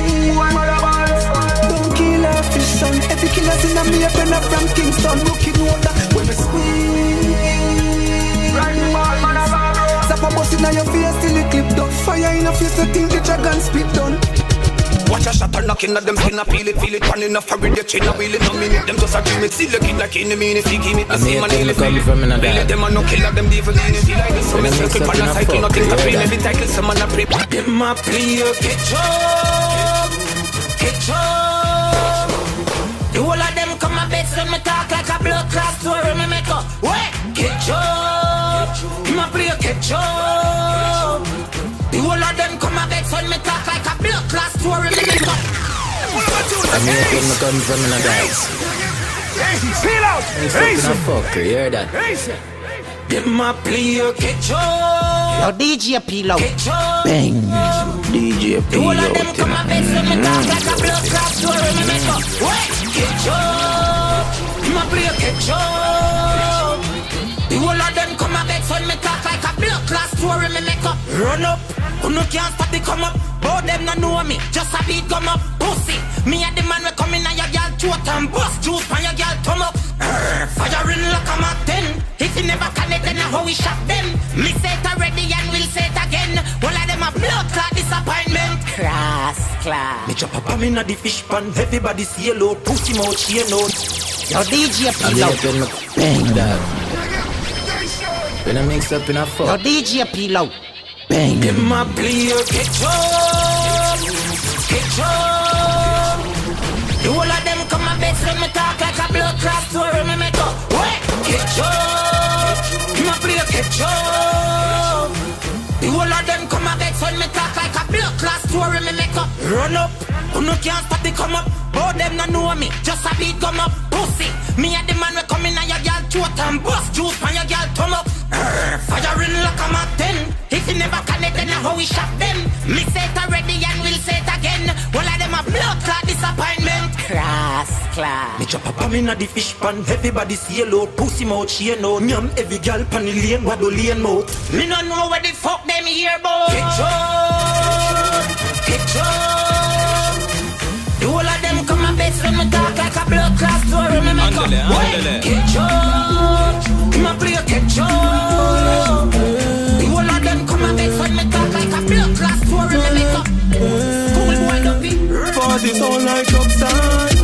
Fish son, every killer's in a me a pen up from Kingston. Rookie know that when we squeeze right ball, man, I'm a road. Zap a bus in your face till it clip down. Fire in your face, you think the dragon spit done. Watch a shatter knocking at them skin, I peel it, feel it, running enough for the chin, I wheel it, no minute, them just a dream it, still looking like in the mean, if you give it, the same man, feel it, feel it, them a no killer, them devil in it, feel like this, so me circle, pan a cycle, nothing to pay, every title, some man a pray. Them a play a ketchup, ketchup. The whole of them come a bed, so me talk like a blood clot story, me make up. Wait, ketchup, me play a ketchup. The whole of them come a bed, so me talk like a blood clot story, me make up. I mean, I couldn't come from in a dice. Peel out, Hey, fucker, you hear that? Them a play a ketchup. Yo, D J Peel out. Bang. D J Peel out. The whole of them come a bed, so me talk like a blood clot story, me make up. Wait. Ketchup, me play a ketchup. The whole of them come a beg, so me talk like a blood class story, me make up. Run up, who no can't stop the come up. Both them not know me, just a beat come up. Pussy, me and the man we come in and your girl throat and bust juice and your girl thumb up. Urgh, firing like a Mark ten. If you never connect, then how we shot them. Me say it already and we'll say it again. All of them a blood clot disappointment. Class, class. Me chop up a in a the fish pan. Everybody see hello, pussy mouth, she know. Yo, D J Peel out. Bang that. When I mix up in a fuck. Yo, D J Peel out. Bang. Them a play a ketchup, ketchup. The whole of them come a bed, so me talk like a blood clot story, me make up. Wait, ketchup, me play a ketchup. The whole of them come a bed, so me talk like a blood clot story, me make up. Run up, who no can't stop the come up. Both them not know me, just a beat come up. Pussy, me and the man we come in and your girl throat and bust juice and your girl thumb up. Urgh, firing like a Mark ten. If you never connect, then how we shot them. Me say it already and we'll say it again. All of them a blood clot disappointment. Class, class. Me chop up a in a the fish pan. Everybody see hello, pussy mouth, she know. Nyam every girl pan the lane, what do lane mouth. Me no know where the fuck them here about. Ketchup, ketchup. The whole of them come a bed, so me talk like a blood clot story, me make up. Wait, ketchup, me play a ketchup. The whole of them come a bed, so me talk like a blood clot story, me make up. Cool boy, don't be. Party sound like upside.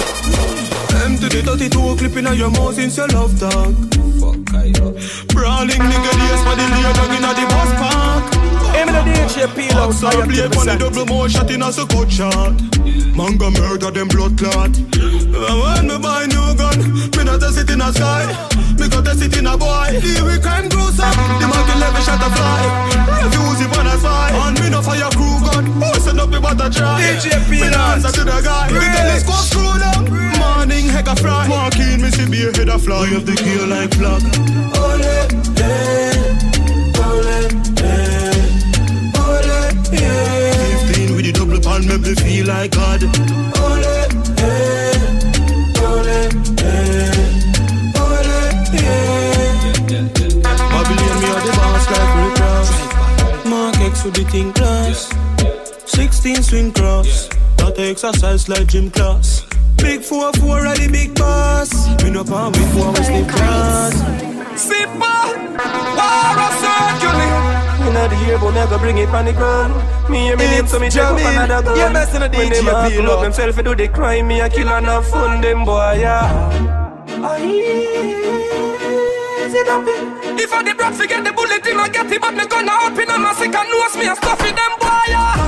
M to the thirty-two clipping on your mouth since your love talk. Fuck I up. Brawling nigga days for the lay down inna the bus park. me the D J Peel out. I am play on the double more shot in as a cut shot. Manga murder them blood clot. When me buy new gun, me not a sit in a sky. Me got a sit in a boy. The we crime grows up. The man can never shot a fly. Refuse it when I spy. And me no fire crew gun. Who send up me what I try? D J Peel me no answer to the guy. Me tell this squad screw down. Morning heck a fry. Marking me see be a head a fly. Of the kill like flag. Ole, eh, ole, eh, ole, yeah. Fifteen with the double pan make me feel like God. Ole, eh, ole, eh, ole, yeah. Babylon me a the boss like Rick Ross. Mark X with the thing class. Sixteen swing cross. That exercise like gym class. Big four four are the big boss. Me no pan with four we sleep class. Simple, war of surgery. Me not the here, but me go bring it on the ground. Me and me name, so me take up another gun. Yeah, messing the D J when them a pull up Peel. themself to do the crime, me a kill and a fun them boy, yeah. If I the brat forget the bullet in, I get it, but me gonna open and my second nose, me a stuff in them boy, yeah.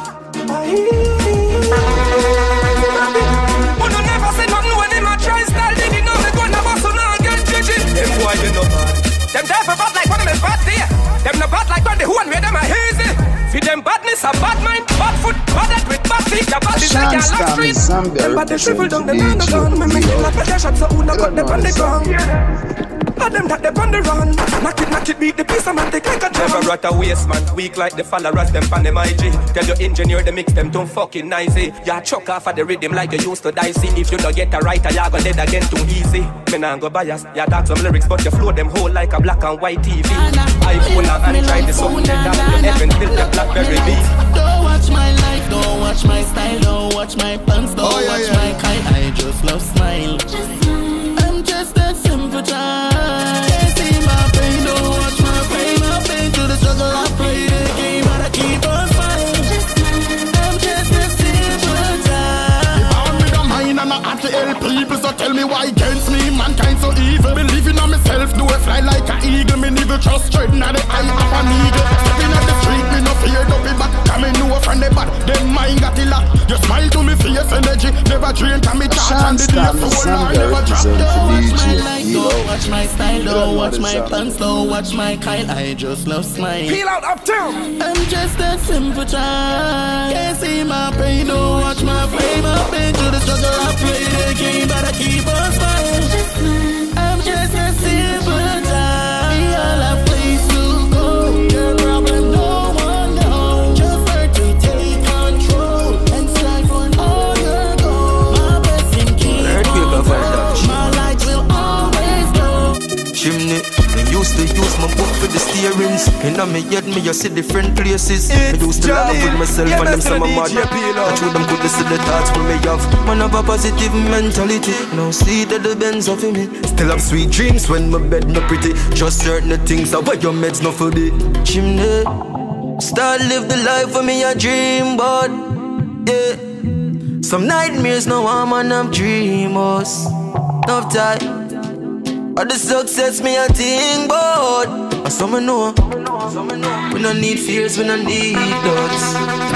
But you never say nothing when him a try style, did you know me gonna bust on and get judging? Them boy, you know. Them never bad like when them is bad there. Them no bad like when the one where them are hazy. Feed them badness a bad mind, bad foot, bad head with bad feet. The bad is like a long street. Them bad they shrivel down, them on the gun. Me make them like a shot, so who no got them on the ground. All them that they on the run. Knock it, knock it, beat the piece of man, they can't control. Never rot a waste man, weak like the followers, them pan them I G. Tell your engineer they mix them too fucking nicey. Ya chuck off of the rhythm like you used to dicey. If you don't get a writer, ya go dead again too easy. Me nah go bias, ya dark some lyrics, but you flow them whole like a black and white T V. iPhone and Android, the sound dead down your heaven till the Blackberry beat. Don't watch my life, don't watch my style, don't watch my pants, don't oh, yeah, watch yeah. my kite. I just love smile. I'm just that simple child. Can't see my pain, don't watch my pain. I've been through the struggle, I play the game, but I keep on smiling. I'm just a simple child. I'm with a mind and I have to help people, so tell me why against me, mankind so evil. Believing on myself, do it fly like an eagle. Me never trust treading at the eye of an eagle. Stepping at the street, me no fear, don't be back. Coming new from the bad, them mind got it locked. You smile to me, face energy, never drain, can me charge. And the day of the whole line, never drop. Don't watch my life, don't watch my style, don't watch my pants, don't watch my kite. I just love smile. Peel out uptown. I'm just that simple child. Can't see my pain, don't watch my fame. I've been through the struggle, I play the game, but I keep on smiling. I'm just a simple child. We all have place to go. Your problem, no one knows. Just learn to take control and slide for all your goals. My blessing keep on growing. My light will always go. Chimney, me used to use my book for the steerings. And on me head, me you see different places. Me used to laugh with myself and them some of mad. I told them good to see the thoughts for me have. Man have a positive mentality. Now see that the Benz of me. Still have sweet dreams when my bed no pretty. Just certain things are why your meds no for the chimney. Start live the life for me a dream, but yeah. Some nightmares no I'm on them dreamers. No time. Or the success me a thing, but as some know, we no need fears, we no need doubts.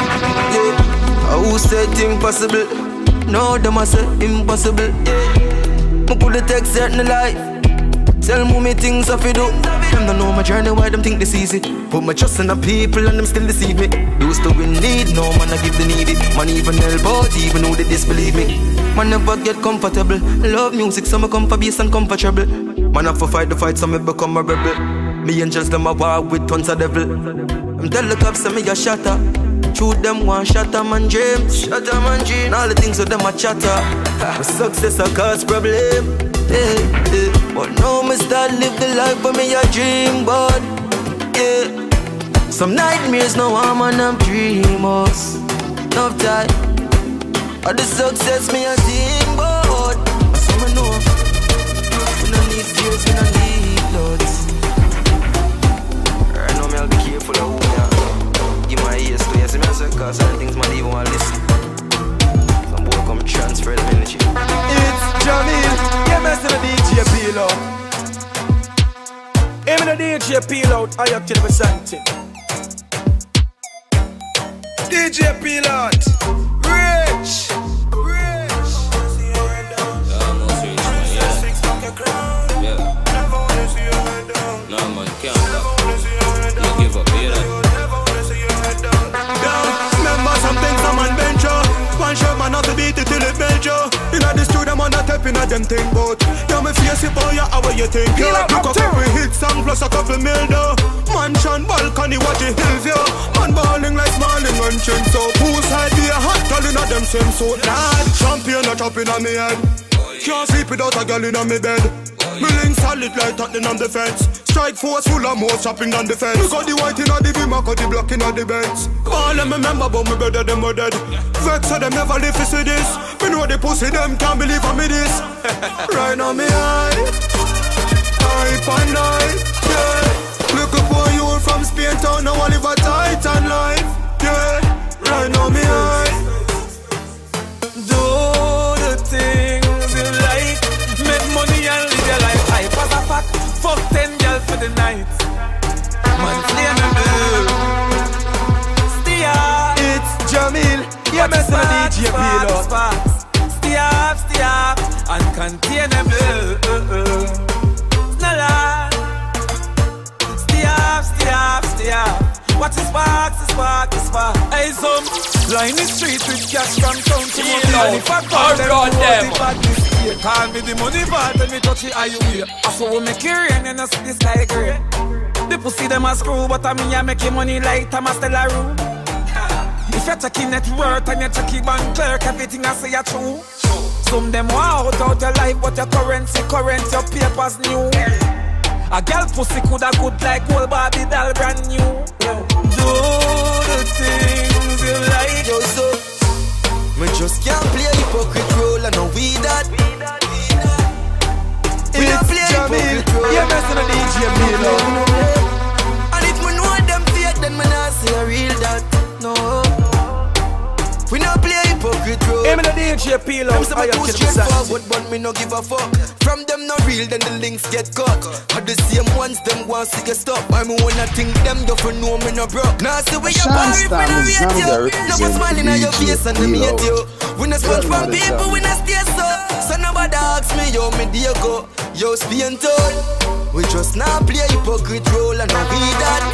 Yeah, who said impossible? No, them a say impossible. Yeah, me coulda take certain life. Tell me me things I fi do. Them don't know my journey, why them think this easy. Put my trust in the people and them still deceive me. Used to win need, no man I give the needy. Man even help out, even though they disbelieve me. Man never get comfortable. Love music, so me come for peace and comfortable. Man have to fight the fight, so me become a rebel. Me angels them a war with tons of devil. Them tell the cops say me a shatter. Shoot them one shatter man dreams. Shatter man dreams. All the things with them a chatter. The success a cause problem. Yeah, yeah. But now me start live the life for me a dream, but yeah. Some nightmares now I'm on them dreamers. Enough time. Or the success me a team, but some me know. We don't need fears, we don't need loads. Right now me I'll be careful of who me give my ears to. You see me I say, cause certain things man even want to listen. Some boy come transfer the energy. It's Jamil, yeah, messing the D J Peel out. Him and the D J Peel out, I up till the something. D J Pilot. Rich. Man have to beat it till it bend you. Inna the studio man a tap inna them thing bout. Yeah me face it boy, yeah how you think you? Look a couple hit song plus a couple mil though. Mansion, balcony, watch the hills yo. Man balling like Smalling and chin so. Poolside be a hot girl inna them same suit. Lad, champion a chop inna me head. Can't sleep without a girl inna me bed. Me link solid like Tottenham defense. Strike force full of more chopping on the fence. Look at the white inna the beam, I got the block inna the bench. All them remember but me brother them were dead. Vex so them never live to see this. Me know the pussy them can't believe I me this. Right now me high, hype and night, yeah. Look up for you from Spain town, now I live a Titan life, yeah. Right now me high. Do the things you like, make money and live your life. I pass a fuck, fuck ten girls for the night. Man, stay on the bill. Stay up. It's Jamil, yeah, messing with D J Pilot. Stay up, stay up, uncontainable. Snella. Stay up, stay up, stay up. Watch the spark, the spark, the spark. Hey, some line the street with cash from town to money. If I call them, them. Call me the money vault and me touch it, are you here? I saw we make it rain and I see this like rain. The pussy them a screw, but I mean I make money like Thomas Delaroux. If you're checking net worth and you're checking bank clerk, everything I say you true. Some them want out your life, but your currency current, your papers new. A girl pussy coulda good like old Barbie doll brand new. Do the things you like. Yo, so me just can't play a hypocrite role, and know we that. We don't play a hypocrite role. Yeah, messing with D J Pilot. And if me know them fake, then me not say a real that. No. We not play a hypocrite role. Hey, me the D J Pilot. Them say me too straightforward, but me no give a fuck. From them no real, then the links get cut. Are the same ones them want to get stuck. I me wanna think them you for know me no broke. Now see we your bar if me no rate you. No go smiling on your face and them hate you. We no sponge from people, we no stay so. So nobody ask me yo me dear go. Yo being told, we just not play a hypocrite role and not read that.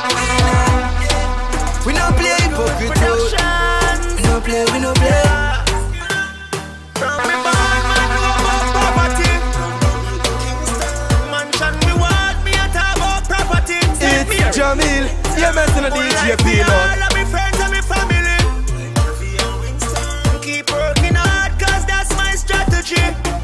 We not play a hypocrite role. We no play, we no play. From me born, man, know about property. Mansion, me want me a talk about property. It's Jamil, yeah, messing with D J Pilot. All of me friends and me family. Keep working hard, cause that's my strategy.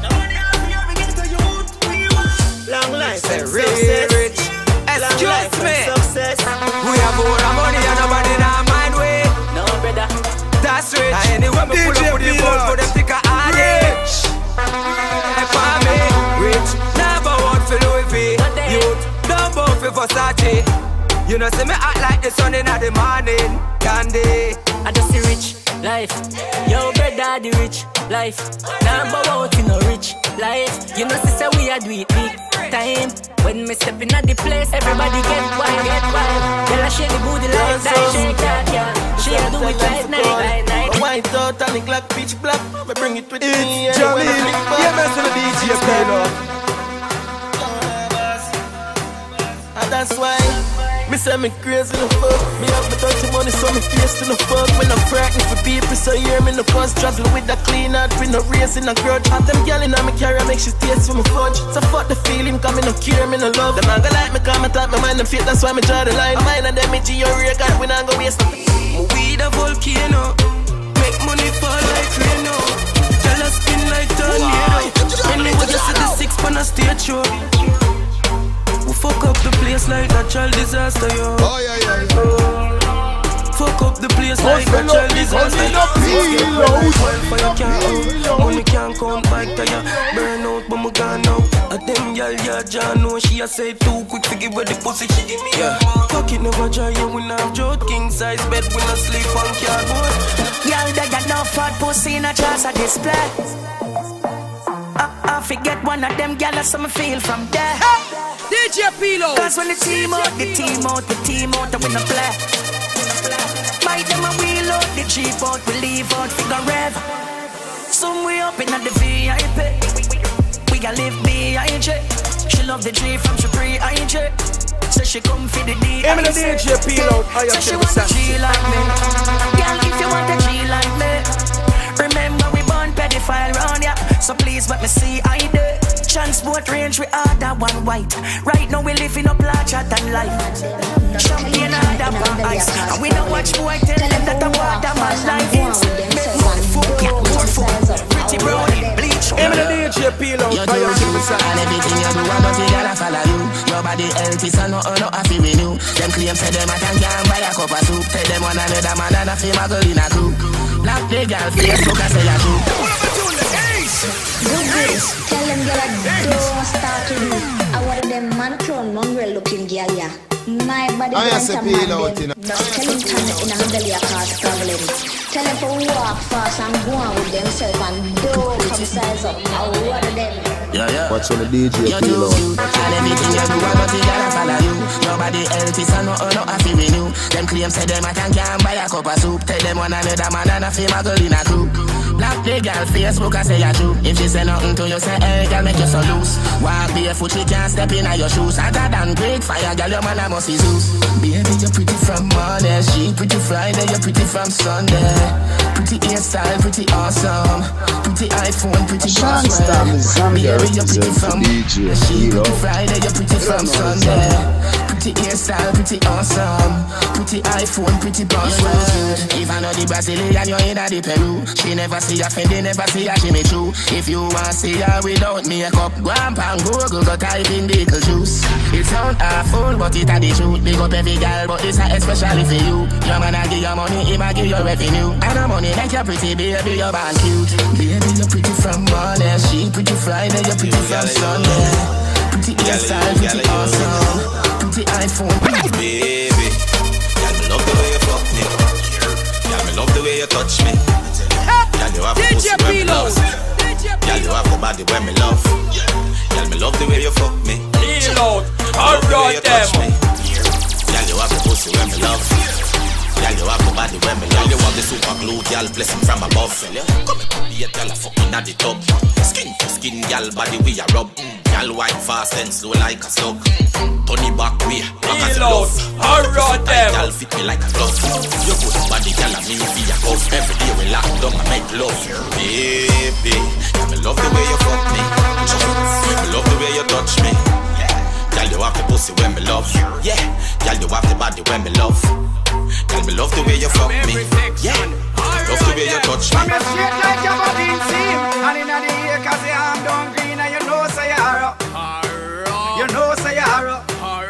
Long life and success. Excuse me. Success. We have all the money and nobody not mind we. No, brother. That's rich. And anyway, me pull up with the boat for them thick of hard rich. For me, rich. Never want for Louis V. Youth, don't vote for Versace. You know, see me act like the sun in the morning. Candy. I just see rich life. Yo, brother, the rich life. Number one in a rich life. You know, sister, we are doing big time. When me step in at the place, everybody get wild, get wild. Girl, I shake the booty like that, shake that, yeah. She a do it right night, right night. White out and it like pitch black. Me bring it with me. It's Jamil, yeah, messing with D J Pilot. And that's why me say me crazy no fuck. Me have me dirty money so me face to no fuck. When I'm frightened for people so hear me no cause travel with a clean heart with no race in a grudge. Have them girl in me carry make she taste for me fudge. So fuck the feeling cause me no care me no love. Them not gonna like me cause me type my mind them fake that's why me draw the line. Mine and them me G or real God we not go waste nothing. My weed a volcano, make money fall like Reno. Tell her spin like tornado. Anyway you see the six pan a stage show. We fuck up the place like natural disaster, yo. Oh, yeah, yeah, yeah. Fuck up the place like natural disaster. Wildfire can't out, money can't come back to ya. Burn out, but me gone now. A them gal, yeah, John know she a say too quick to give her the pussy she give me. Yeah. Fuck it, never dry, yeah, we not have joke. King size bed, we not sleep on cardboard. Girl, they got no fat pussy in a chance of display. I, I forget one of them gal, so me feel from there. D J Pilot. Cause when the team out, the team out, the team out, and we no play. right, them a wheel out the cheap out, we leave out figure rev. Some way up in the V I P. We gon' live B I J. She love the G from she pre-I J. So she come for the D I J. I'm in the D J peel out. So she want a G like me. Girl, if you want a G like me, remember we born pedophile round ya. So please let me see I do. Transport range we order one white. Right now we living up larger than life. Champagne order one ice. And we don't watch boy tell them that the water man life is. Make more food, yeah, more food. Pretty brownie, bleach. I'm in the D J peel out. You do you and everything you do, but you gotta follow you. Your body healthy, so no, no, I feel renew. Them claim say them a can can buy a cup of soup. Tell them one another man and a feel my girl in a crew. Black the girl, Facebook I say a true. Good news, tell them girl I don't start to do. I want them man clone mongrel looking girl ya. My body wants a man them. Tell him turn in a handle your car traveling. Tell them to walk fast and go on with themselves and don't come size up. I want them. Yeah, yeah. Watch on the D J peel out. And everything you do, but you gotta follow you. Your body healthy, so no, no, I feel renew. Them claim say them a can can buy a cup of soup. Tell them one another man and a feel my girl in a crew. Black the girl, Facebook I say a true. If she say nothing to you, say hey, girl make you so loose. Walk barefoot, she can't step in your shoes. Other than great fire, girl, your man a must be Zeus. Baby, you're pretty from Monday, she pretty Friday, you're pretty from Sunday. Pretty hairstyle, pretty awesome. Pretty iPhone, pretty password. Baby, you're pretty from Monday, she pretty Friday, you're pretty from Sunday. Pretty hairstyle, pretty awesome. Pretty iPhone, pretty password. If I know the Brazilian, you're in the Peru. She never see a Fendi, never see a Jimmy Choo. If you want see her without makeup, go and pan Google, go type in Beetle Juice. It sound awful, but it a the truth. Big up every girl, but it's a especially for you. Your man a give you money, he a give you revenue. And the money make you pretty, baby, you're born cute. Baby, you're pretty from Monday, she pretty Friday, you're pretty from Sunday. Pretty hairstyle, pretty awesome. Pretty iPhone. Baby, girl, me love the way you fuck me. Girl, me love the way you touch me. Girl, you have a pussy when me love. Girl, you have a body when me love. Girl, me love the way you fuck me. Reload, love the way you touch them. me. Girl, you have a pussy when me love. Girl, you have a body when me love. You have the super glue, girl, blessing from above. Come here, girl, I fuck inna the tub. Skin to skin, girl, body we a rub. Girl, wine fast and slow like a slug. Turn it back way, back as a love. Alright, them. Girl, fit me like a glove. You good body, girl, and me be a cuff. Every day we lock down and make love. Baby, girl, me love the way you fuck me. Me love the way you touch me. Girl, you have the pussy when me love. Yeah, girl, you have the body when me love. Girl, me love the way you fuck me. Yeah, love the way you touch me. I'm straight like your body in seam. And in the ear, cause your arm down green. And you know say you're up. You know say you're up.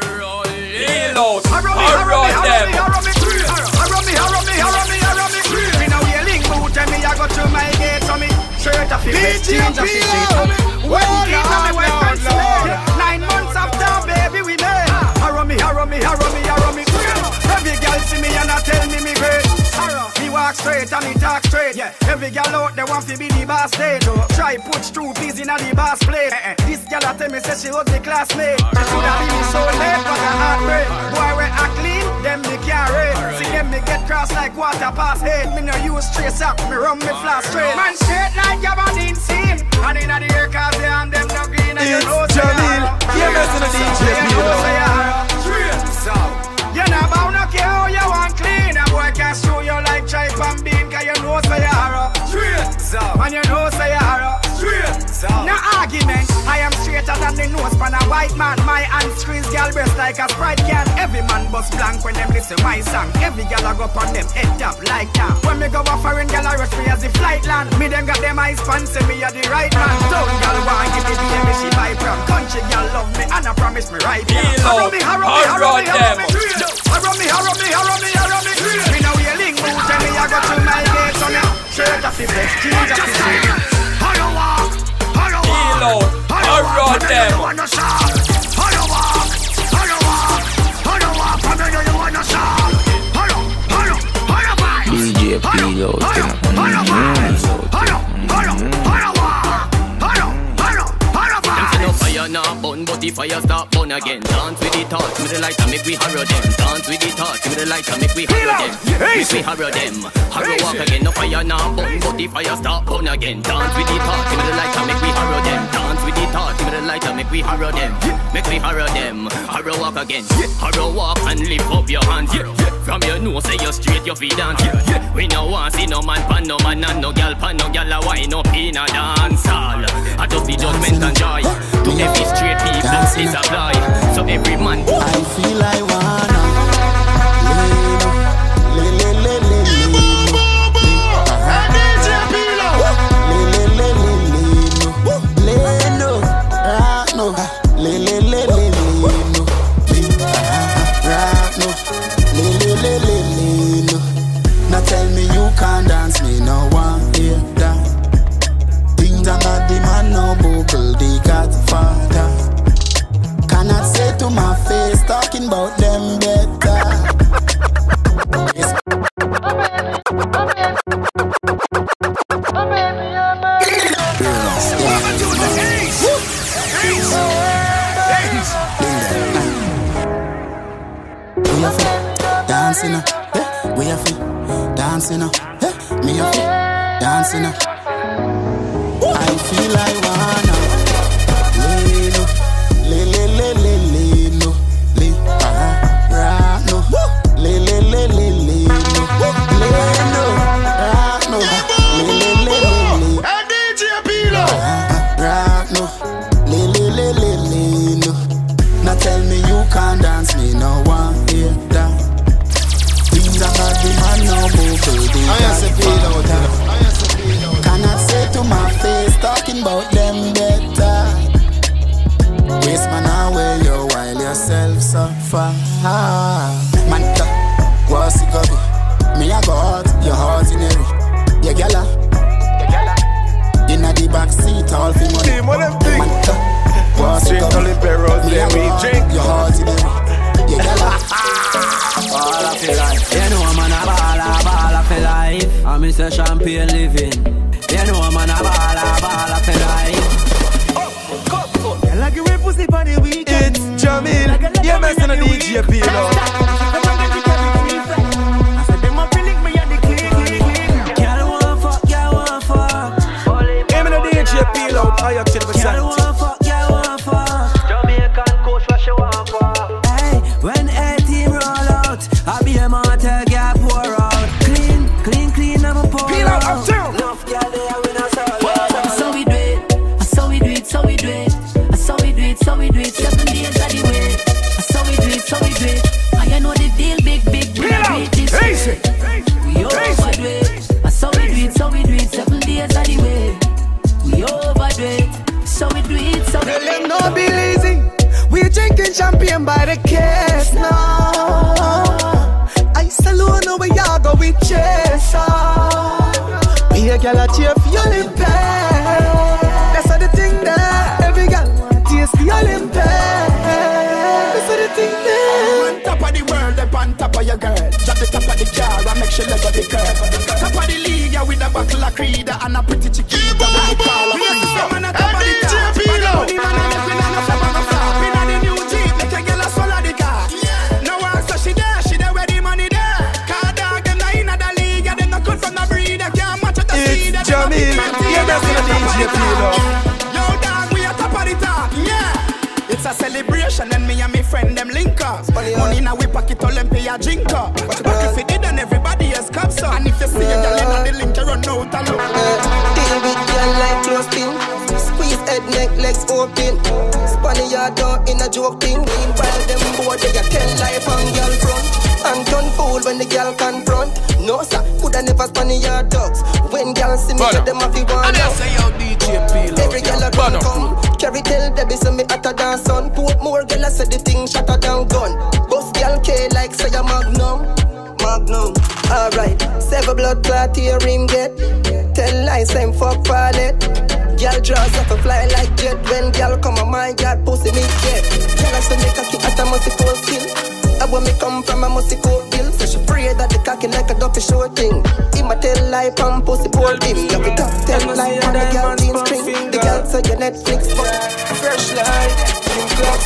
Reload, alright, them. Hurry me, hurry me, hurry me, hurry me. Me now yelling boot and me I go to my gate for me. Shirt off your face, change off your shit for me. Well, keep on me wet and slay. Nine months after, baby, we made. Hurry me, hurry me, hurry me, hurry me. Every girl see me and I tell me me great. Me walk straight and me talk straight. Yeah. Every girl out there want to be the boss stage. Try put two peas in a the boss plate. Eh, eh. This girl a tell me say she was the classmate. She could have been so late but her heart break. Boy we act clean, them me can't rate. See them me get cross like water past head. Me no use trace up, me run me flash straight. Man straight like your body in seam. And in the air cause they and them no green. And you know say you're yeah, man, the D J you know say you're so. You know bound no care how you want clean. A boy can show you like tripe and bean. Cause you know say you're up. Straight so. And you know say you're up. Straight so. No argument. I am straighter than the nose pan a white man. My hand squeeze girl breast like a Sprite can. Every man bust blank when them listen my song. Every girl I go on them head top like that. When me go a foreign girl I rush me as the flight land. Me them got them eyes pan say me a the right man. Town girl want give me baby she buy from. Country girl love me and I promise me right here. Hurry me, hurry me, hurry me, hurry me. Hurry me, hurry me, hurry me, hurry me. Me know you link boot and me I go to my gate so me shirt off the best, jeans off the street. How you walk? How you walk? How you walk? Them. You wanna shot? How you walk? How you walk? How you walk? How do you wanna shot? How you? How you? How you walk? D J Peel out. How you? How you walk? How you? How you? How you walk? How you? How you? How you walk? Them say no fire nah burn, but the fire start burn again. Dance with the torch, with the light and make we harrow them. Dance with the torch, with the light and make we harrow them. Make we harrow them. Harrow walk again, no fire now burn, but the fire start burn again. Dance with the torch, with the light and make we harrow them. Dance with the torch, with the light and make we harrow them. Make we harrow them. Harrow walk again. Harrow walk and lift up your hands. From your nose, say you straight your feet dance. We no want see no man pan no man and no gal pan no gal a wine up in a dance hall. I just be judgment and joy. To every straight people is apply. So every man I feel I wanna le le le le le le le le le now tell me you can't dance, me no one hear that. Things are not the man, no buckle, the Godfather. Cannot say to my face, talking about them better. Yes. We have to dancing, eh? We have to dancing, eh? Me have to dancing. I feel I wanna le le le le le no le ah ra no le le le le le no le no ra no le le le le le D J Pilo ra no le le le le le no. Now tell me you can't dance, me no one hear that. Things are not the man no vocal. I am say Pilo. Cannot say to my face, talking about them better. Waste man away you while yourself suffer. Man, what's it gonna be? Me I go hard, your heart in every. Yeah, gala. Inna the back seat, all for money. Man, what's it gonna be? Me I go hard, your heart in every. Yeah, gala. All of your life. You know man a ball, a ball of your life. I'm Mister Champagne living. You know man a ball, a ball of your life. Like you pussy on the weekend. It's Jamil. You're messing on D J Pilo. I said them a feeling me and the click. Girl want fuck, girl want fuck. Aim in the D J Pilo. I up to the percent. Girl want fuck, girl want fuck. Jamaican coach what she want for. Hey, when A team roll out, I be a man tell girl pour out. Clean, clean, clean, I'm a pour Peel out, up down. Enough girl there when I saw. So we do it, so we do it, so we do it. So we do it, so we do it, seven days of the way. So we do it, so we do it. I know the deal, big, big, we are great this way. We overdo it. So we do it, so we do it, seven days of the way. We overdo it. So we do it, so we do it. Tell them no be lazy. We drinking champagne by the case now. I salute no we all go with chaser. Be a girl at cheer for your limp. That's how the thing there. Every girl taste the Olympic. That's how the thing there. On top of the world, up on top of your girl. Drop the top of the car and make sure let go the curve. Top of the league, yeah, with a buckle of creed and a pretty chiquita. When we call her free. Man, a top of the top. Money man, and if we not a flap on a flap. In a the new Jeep, make a girl a swallow the car. No one so she there, she there where the money there. Car dog, them not in the league, yeah, them not good from the breed. They can't match at the seed. It's Jamil. You're messing on D J Pilo. Yo, dog, we a top of the top, yeah. It's a celebration and me and me friend them link up. Money in a we pocket Olympia drink up. But if it did and everybody else comes up. And if you see a girl in the link, you run out alone. Deal with girl like close thing. Squeeze head, neck, legs open. Spaniard out in a joke thing. Meanwhile them boy they a tell life on girl front. And done fool when the girl confront. No sir, coulda never Spaniard dogs. When girl see me, tell them have to want out. Every girl a run come. Carry tell Debbie say me hotter than sun. Put more girl I say the thing shatter down gun. Boss girl K like say a magnum. Magnum. Alright, seven blood clot here him get. Ten lies them fuck pallet. Girl draws up a fly like jet. When girl come on my god pussy me get. Girl I say make a kick at a musty cold skin. I want me come from a musty cold bill. So she afraid that the cocky like a dopey short thing. He ma tell lie pam pussy pull him. You be top ten line on the girl jeans string. The girl say your Netflix fuck. Fresh light, you club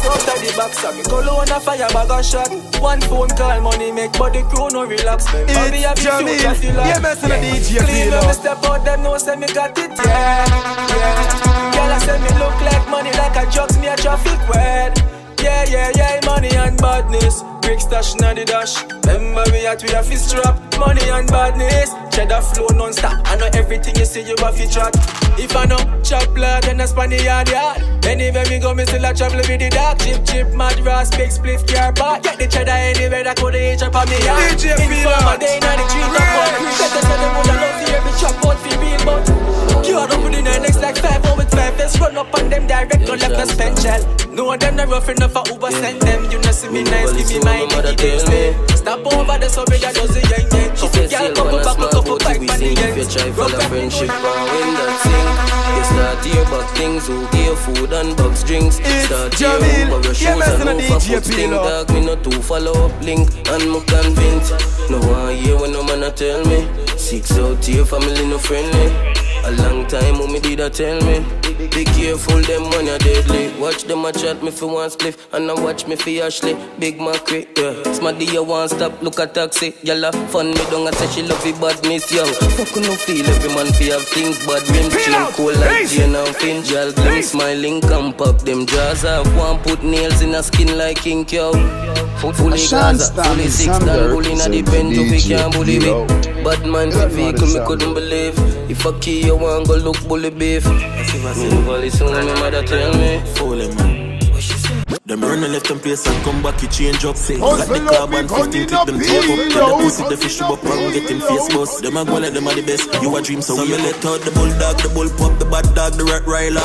the boxer. Me cologne a fire bag a shot. One phone call money make body crew no relax. Remember me have the future feel like. Yeah, messing the D J Clean when me step out, them know say me got it. Yeah, yeah. Girl I say me look like money like a drugs, me a traffic word. Yeah, yeah, yeah, money and badness. Brick stash na the dash. Remember we at we a fist trap. Money and badness. Cheddar flow non-stop. I know everything you see you have to chat. If I know chop blood then I span the yard yard. Anywhere we go me still a travel with the dark. Chip chip mad grass big spliff car back. Get the cheddar anywhere that could each up on me yard. Informer day na the street of fun. Better say them would love to hear me chop out for real but you are up with the next like five more with five. Let's run up on them direct, no left us pen shell. No them not rough enough for Uber send them. You know see me nice, give me my dignity. Stop over the subway that does the yang yang. Couple girl, couple back, couple bike, man the yang. If you try for the friendship and win that thing, you start here back things, who give food and box drinks. Start here over your shoes and move for foot sting. Dog me not to follow up link and me convinced. No one here when no man a tell me. Six out here, family no friendly. A long time who me did a tell me. Be careful, them money are deadly. Watch them a chat me for one spliff, and I watch me for Ashley. Big Macri, yeah. Smaddy you want stop, look at taxi. Y'all fun me down, I say she love it badness young. Fuck no feel, every man fi have things bad. Rim chain cool like Jane and Finn. Y'all glim smiling, come pop them jaws off. One put nails in a skin like King Cow. Fully Gaza, fully six, dan bully na the pen to we can't bully me. Bad man for vehicle, me couldn't believe. If I key you want go look bully beef. Me volley soon, me mother tell me. Fool him, man. Them run and left them place and come back, you change up. Got the carbon fifteen, clip them tape up. Tell the pussy the fish up and get him face bust. Them a go like them are the best, you a dream so, so we let out the bulldog, the bull pup, the bad dog, the rat riler.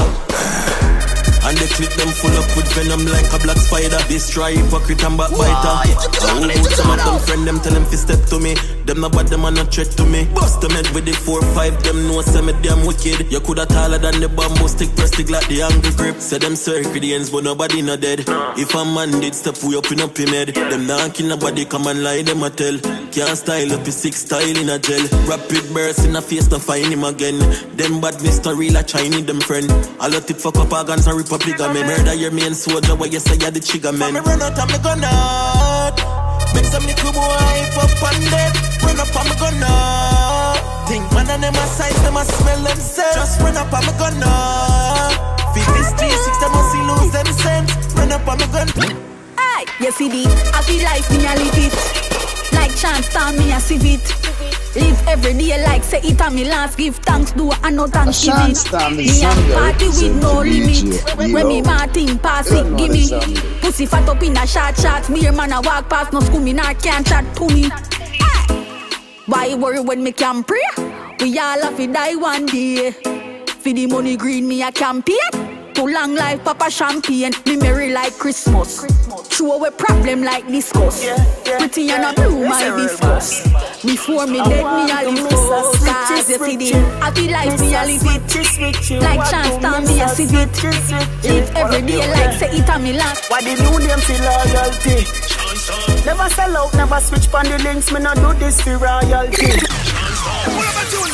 And they clip them full up with venom like a black spider. Destroy hypocrite and backbiter. I won't put some of them friend them, tell them fi step to me. Them not bad, them are not threat to me. Bust them head with the four five, them know say me damn wicked. You coulda taller than the bamboo stick, press stick like the angry grip. Say them circuits, but nobody not dead. If a man did step way up in up him head, them not kill nobody, come and lie, them a tell. Can't style up his six style in a gel. Rapid burst in a face, to find him again. Them bad Mister Real a Chinese, them friend. I let it fuck up organs and rip Republic of me. Murder your main soldier, what you say you're the trigger man. Me run out and me gun out. Make some little boy hype up and dead. Run up and me gun out. Think man and them a size, them a smell themselves. Just run up and me gun out. Feed this three six, them must see lose them sense. Run up and me gun. Hey, you see the, I feel like me a live it. Like chance time me a sieve it. Live every day like say it and me last. Give thanks do and no thanks give it. Me a party with no limit. When me Martin pass it, give me. Pussy fat up in a short shot. Me a man a walk past no school me not can't chat to me. Why worry when me can pray? We all have to die one day. For the money green me a campaign. Too long life Papa Champagne. Me merry like Christmas. Throw away problem like discuss. Yeah, yeah, pretty and a blue my viscous. Before me dead me a live cause. Cause you see the happy life me a live it. Like chance time me a sieve it. Live every day like say it and me last. Why the new them feel loyalty? Never sell out, never switch on the links. Me not do this for royalty. What am I doing?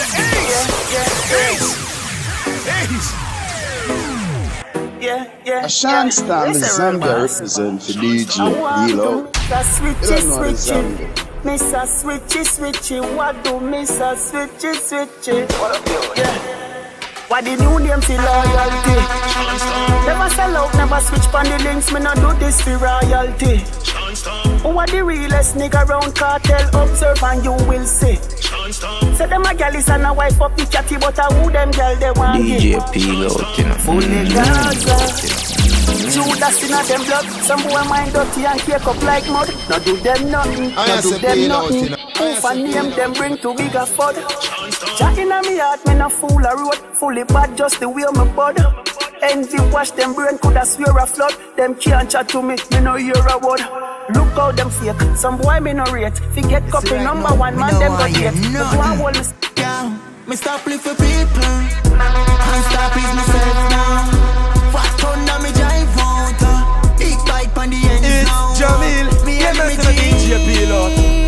The Ace! Ace! Yeah, yeah, a Sean Stan the Zambia represent the D J Hilo. Switchy, switchy, Mister Switchy, switchy. What do Mister Switchy, switchy? Yeah. Why the new name feel loyalty? Never sell out, never switch on the links. Me not do this for royalty. Who are the realest nigga round cartel? Observe and you will see. Say them a gal is and a wife up the chatty, but a who them gal they want D J P-Load, you know. Fully Gaza. Judas in a them blood. Some boy mind dirty and cake up like mud. Not do them nothing, not do them nothing. Oof and name them bring to bigger spud. Jack in a me heart, me no fool a road. Fully bad just the way me bud. Envy wash them brain, coulda swear a flood. Them can't chat to me, me no hear a word. Look how them fake, some boy me no rate. Forget couple right number one, man them got hate. Me go and hold me down. Me stop live for people and stop is myself now. Fast thunder me drive out. Big bike on the end it's now. It's Jamil, me and me D J P-Load.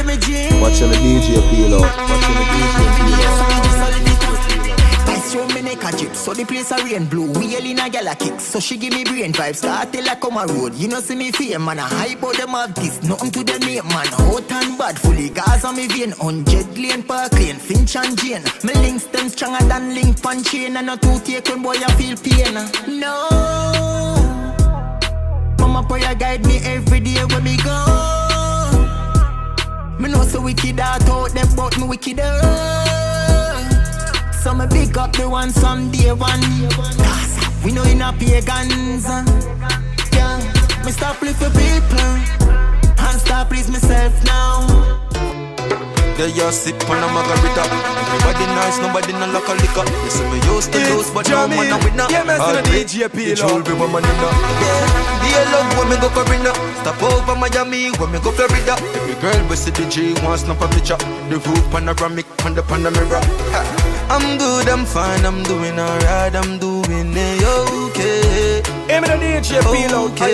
Watching the D J P-Load. Watching the D J P-Load. You me neck like a jet. So the place a rain blue, wheel in a gala kick. So she give me brain vibes, start till I come a road. You know see me fame, man, I hype out them of this. Nothing to the name, man, hot and bad. Fully gas on me vein, on jet lane, park lane, Finch and Jane. Me links them stronger than link pan chain. And not to take on boy, I feel pain. No, mama prayer guide me every day when me go. Me know so wicked out out them, but me wickeder. So me big up the one someday one. Cause we know in a pagans. Yeah, me stop live for people and stop please myself now. They just sip on a margarita. Everybody nice, nobody no like a liquor. You see me used to lose, but now man a winner. Yeah, me see the D J P L. Jewelry woman in there. Yeah, the love when me go for dinner. Stop over Miami when me go Florida. Every girl we see the G wants snap a picture. The roof panoramic on the panorama. I'm good, I'm fine, I'm doing alright, I'm doing it okay. Hey, me the D J P L. Okay.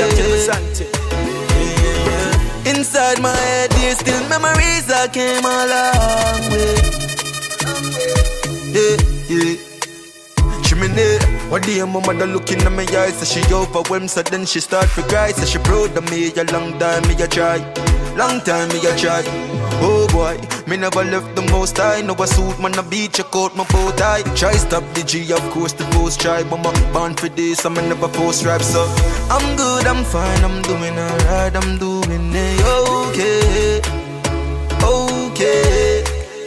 Inside my head, there's still memories I came a long way. Yeah, yeah. Chimney, one day my mother looking at my eyes, so she overwhelmed, so then she start to cry. So she proud of me, a long time me a try, long time me a try. Oh boy, me never left the most high. No a suit, man a beat, check out my bow tie. Try stop the G, of course the post try. But I'm born for this, I'm never post rap. So I'm good, I'm fine, I'm doing alright, I'm doing it okay, okay.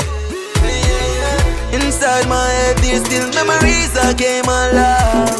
Inside my head, there's still memories I came alive.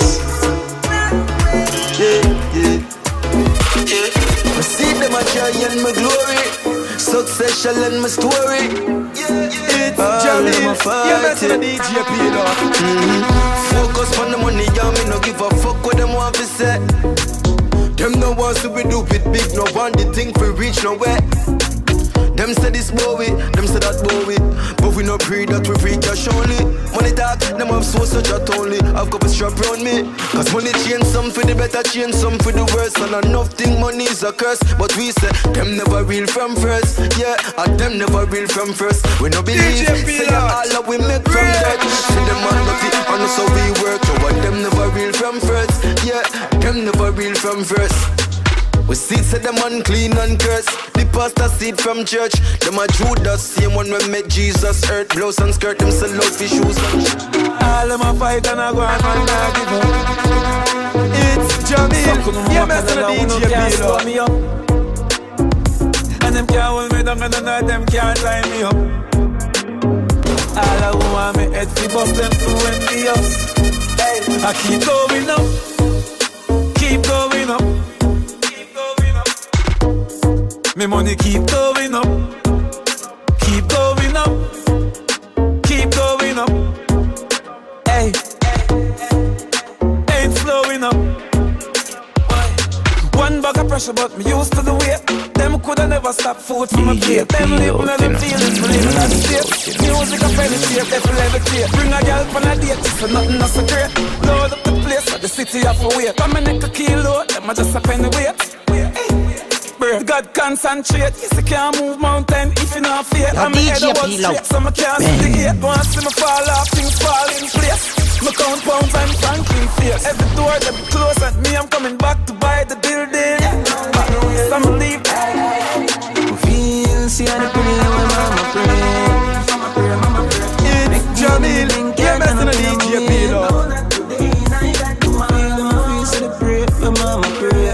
Yeah, yeah, yeah. I see them a try and my glory. Success shall end my story. It's Jamil. Yeah, me see the D J P L. Focus on the money, yeah, me no give a fuck what them want to say. Them no want to be do it big, no want the thing for reach nowhere. Them say this Bowie, them say that Bowie. But we no pray that we free cash only. Money talk, them have so such a only. I've got a strap around me. Cause money change some for the better, change some for the worse. And enough think money is a curse. But we say, them never real from first. Yeah, and them never real from first. We no believe, say all that we make from that. See them on dirty, and so we work. So what them never real from first. Yeah, them never real from first. We see say them unclean and cursed. The pastor seed from church. Them a Judas, same one when met Jesus. Earth, blouse and skirt, them sell out for shoes. All them a fight and a go and man a give up. It's Jamil. Yeah, me see the D J P L. And them can't hold me down and none of them can't tie me up. All I want me head to bust them to end me up. I keep going up, keep going up. Me money keep going up, keep going up, keep going up. Hey, ain't slowing up. One bag of pressure, but me used to the weight. Them coulda never stop food from my plate. Them living on them feelings, me living on the state. Music a penetrate, they feel levitate. Bring a girl on a date, so nothing not so great. Load up the place, but the city have to wait. Come and make a kilo, them a just a penny weight. God concentrate, yes I can't move mountain if you not fear. I'm a head about straight, so I can't see the gate. Once see me fall off, things fall in place. Me count pounds and franking face. Every door that be closed and me, I'm coming back to buy the building. Some leave. Feel, see how the prayer when mama pray. It's Jamil, yeah, me see the D J P L. Feel, see the prayer when mama pray.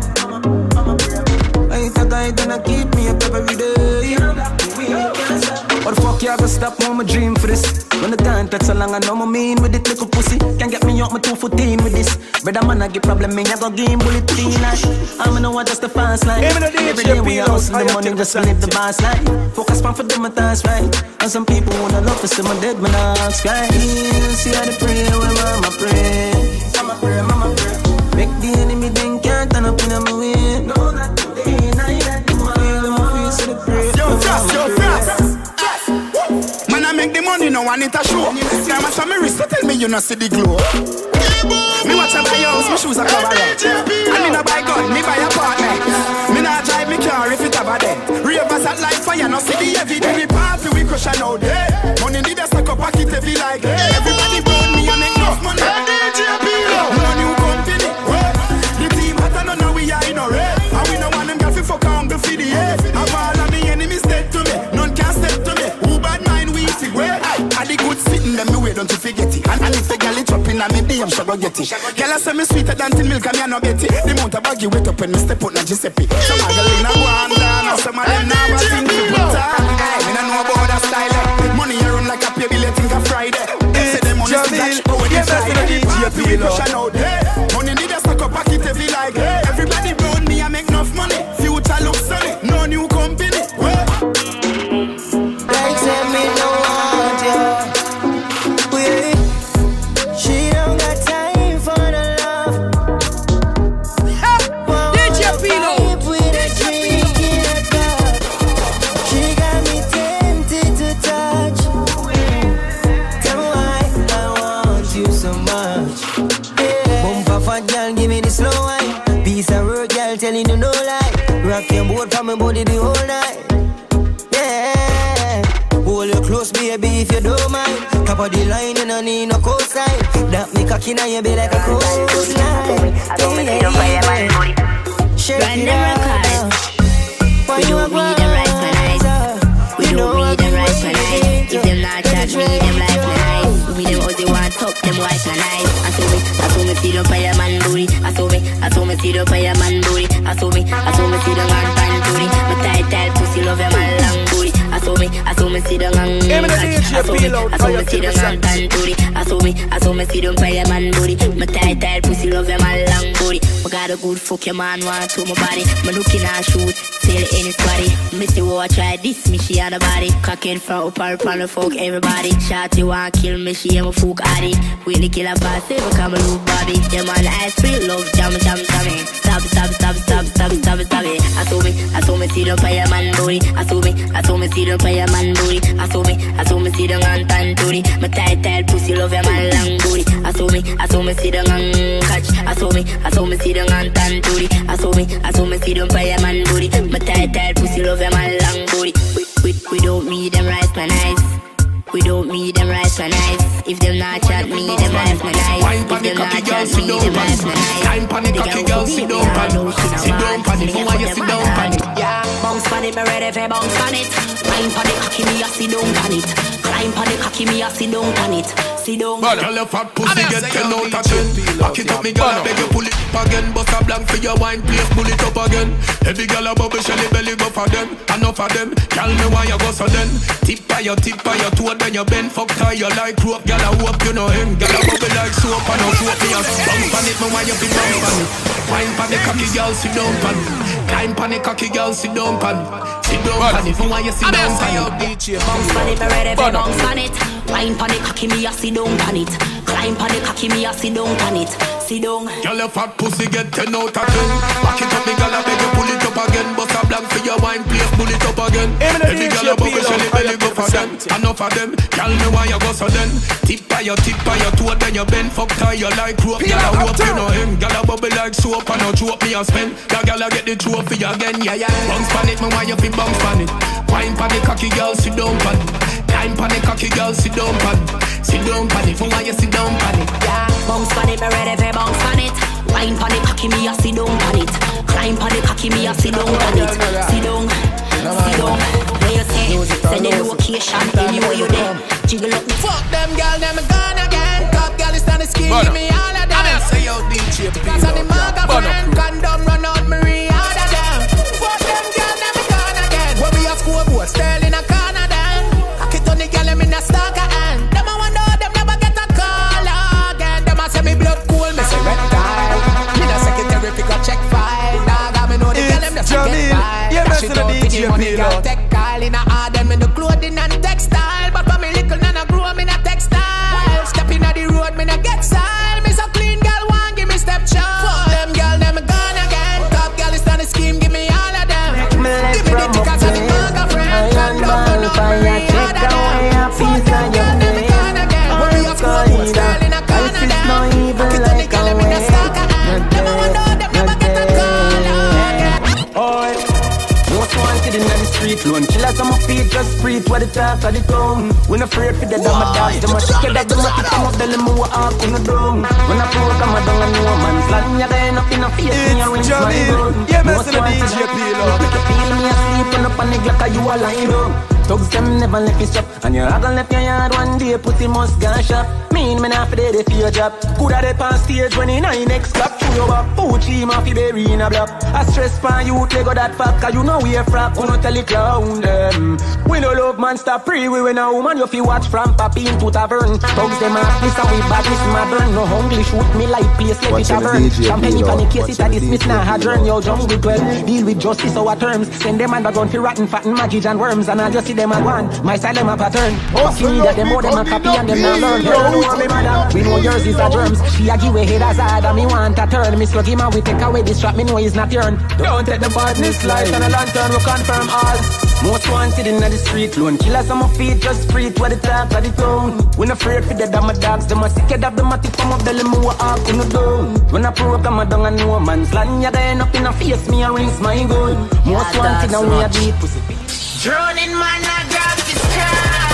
Then I keep me up every day. What the fuck you ever stop on my dream for this? When the time takes so long, I know my mean with it little pussy. Can't get me up my two footeen with this. Brother man, I get problem, me I go game bullet teen like. I'm in the one just the fast line. Every day we are hustling the money, just to live the boss life. Focus on for them, my times right. And some people wanna love for some dead, man, I'm sky. See how they pray when mama pray. Mama pray, mama pray. Make the enemy think can't turn up in my way. No, not today, not yet. Yo, fast, yo, fast. Man, I make the money, no one it a show. Now my family wrist, so tell me you not see the glow. Me watch a buy house, my shoes a cover up. And me no buy gun, me buy apartment. Me not drive me car if it have a dent. Ravers at life fire, no see the evidence. We party, we crush and out there. Money need a suck up, pocket heavy like everybody burn me and get it. And, and if the girl is dropping on me, damn, she go get it. Girl, I say me sweeter than tin milk and me I no get it. The mount a baggy wet up when me step out na Giuseppe. Some of the girl inna go and down, some of them now a think we put on. Hey, me no know about that style. Money you run like a pay bill, you think a Friday. Say them money to catch, but when you Friday, we push out. Money need a stack up pocket heavy like. Everybody round me, I make enough money. Future looks sunny, no new company. Like say me no want you. Wait, she don't got time for the love. D J Pino, with a drink in a cup. She got me tempted to touch. Tell me why I want you so much. Yeah. Bumper fat girl, give me the slow wine. Piece of road girl, telling you no lie. Rock your boat from my body the whole night. Hold you close, baby, if you don't mind. Top of the line, you don't need no cosign. That me cocky now, you be like a coastline. Run the record. We don't read them right for nice. We don't read them right for nice. If them not chat me, them life nice. We them all they want talk, them wife and nice. I saw me, I saw me see them fire man booty. I saw me, I saw me see them fire man booty. I saw me, I saw me see them man pan booty. My tight tight pussy love them man long booty. I saw me, I saw me see them on catch. I saw me, I saw me see them on tandoori. I saw me, I saw me see them fire man booty. My tight tight pussy love them all long booty. I got a good fuck your man want to my body. Me looking at shoot, sail in his body. Missy who I try this, me she on the body. Cocking from up her upon the fuck everybody. Shotty want kill me, she am a fuck addy. Really kill a boss, ever come a little Bobby. Them on the ice free love, jam jam jam. Stop stop stop stop stop stop stop it. I saw me, I saw me see them fire man booty. I saw me, I saw me see them fire man booty. I saw me, I saw me see them on tandoori. My tight tight pussy love your man long booty. I saw me, I saw me see them on catch. I saw me, I saw me see them on tandoori. I saw me, I saw me see them fire man booty. My tight tight pussy love your man long booty. We, we, we don't meet them rice for nice. We don't meet them rice for nice. If them not chat me, them life for nice. If them not chat me, them life for nice. Time panic, cocky girl, sit down panic. Sit down panic, who are you sit down panic? Yeah, bounce panic, me ready for bounce panic. Climb panic, cocky me, I sit down panic. Climb panic, cocky me, I sit down panic. Sit down. Girl, your fat pussy get ten out of ten. Back it up, me girl, I beg you pull it up again. Bust a blank for your wine, please pull it up again. Every girl a bubble, shelly belly go for them. Enough of them, girl me why you go so then. Tip by your tip by your toe, then you bend. Fuck tie you like rope, girl I hope you know him. Girl a bubble like soap, and no soap me a bounce on it, me why you be bounce on it. Wine pan the cocky girl, sit down pan it. Climb pan the cocky girl, sit down pan it. Sit down pan it, me why you sit down pan it. Bounce pan it, me ready for bounce on it. Wine pan the cocky me a sit down pan it. Climb pan the cocky me a sit down pan it. Sit down. Girl your fat pussy get ten out of ten. Back it up, me girl I beg you pull it up again. Bust a blank for your wine, please pull it up again. Every girl a bubble, shelly belly go for them. Enough of them, girl me why you go so then. Tip by your tip by your toe, then you bend. Fuck tie you like rope, girl I hope you know him. Girl a bubble like soap, and no joke me a spend. That girl a get the trophy again, yeah yeah. Bounce pan it, me why you fi bounce pan it. Wine pan the cocky girl, sit down pan it. Climb pan the cocky girl, sit down pan it. Sit down pan it, for why you sit down pan it. Yeah, bounce pan it, me ready for bounce pan it. Wine pan the cocky me a sit down pan it. Climb pan the cocky me a sit down pan it. Sit down, sit down. Where you say? Send the location anywhere you there. Jiggle up. Fuck them girl, them gone again. Top girl is on the skin, give me all of them. I say yo D J P. Cause of the maga friend, condom run out Marie all of them. Fuck them girl, them gone again. Where we a scoreboard, Sterling a corner them. I keep on the girl, them in a stalker hand. Them a wonder them never get a call again. Them a say me blood cool, me say red tile. Me the secretary pick up check file. Dog, I me know the girl, them just get file. Yeah, she don't fit the money, girl tech call. In a hard them in the clothing and textile. But for me little nana grow up in a textile. Step in the road, me not get style. Me so clean girl, one give me step chop. Fuck them girl, them gone again. Top girl is on the scheme, give me all of them. Give me the tickets of the maga friend. And don't run up me all of them. Fuck them girl, them gone again. When we a scoreboard, style in a corner them. Fuck it on the girl, them in a stalker hand. Them a wonder them never get a call again. Alright. Most wanted in the street, loan killers on my feet, just breathe where the talk of the town. When afraid for the dumb dog, them a shake that them a pick them up, the limo walk in the dome. When I flow come a down and no man's land, you're going up in a face, and you're in my road. Most wanted in the street, look like you feel me asleep, and up a nigga like you a lying down. Thugs them never left his shop. And you're gonna left your yard one day, pussy must go shop. Mean me not for the for your job. Coulda dey on stage when he nine next clap. Through your back, put him off the berry in a block. I stress for you, take out that fuck, cause you know we a frack. We no tell it clown them. We no love man, stop free. We win a woman, you fi watch from papi into tavern. Thugs them off this and we bad this my burn. No hungry shoot me like place like it a burn. Champagne if any case it a dismiss now hadron. Yo jungle twelve, deal with justice our terms. Send them and the gun fi rotten, fatten, magic and worms. And I just see them a one, my style them a pattern. Fucking need that them more them a copy and them not learn. Me mother, we know yours is a germs. She a give a head as hard and me want a turn. Me slug him and we take away this trap, me know he's not yourn. Don't take the badness light and a lantern, we confirm all. Most wanted in the street, lone killers on my feet, just free to the top of the town. We not afraid for the damn dogs, them a sick head of them a tip from up the limo a up in the down. When I program a dung and no man's land, ya end up in a face, me a rings my gun. Most wanted and we a beat pussy. Drowning man a grab this car.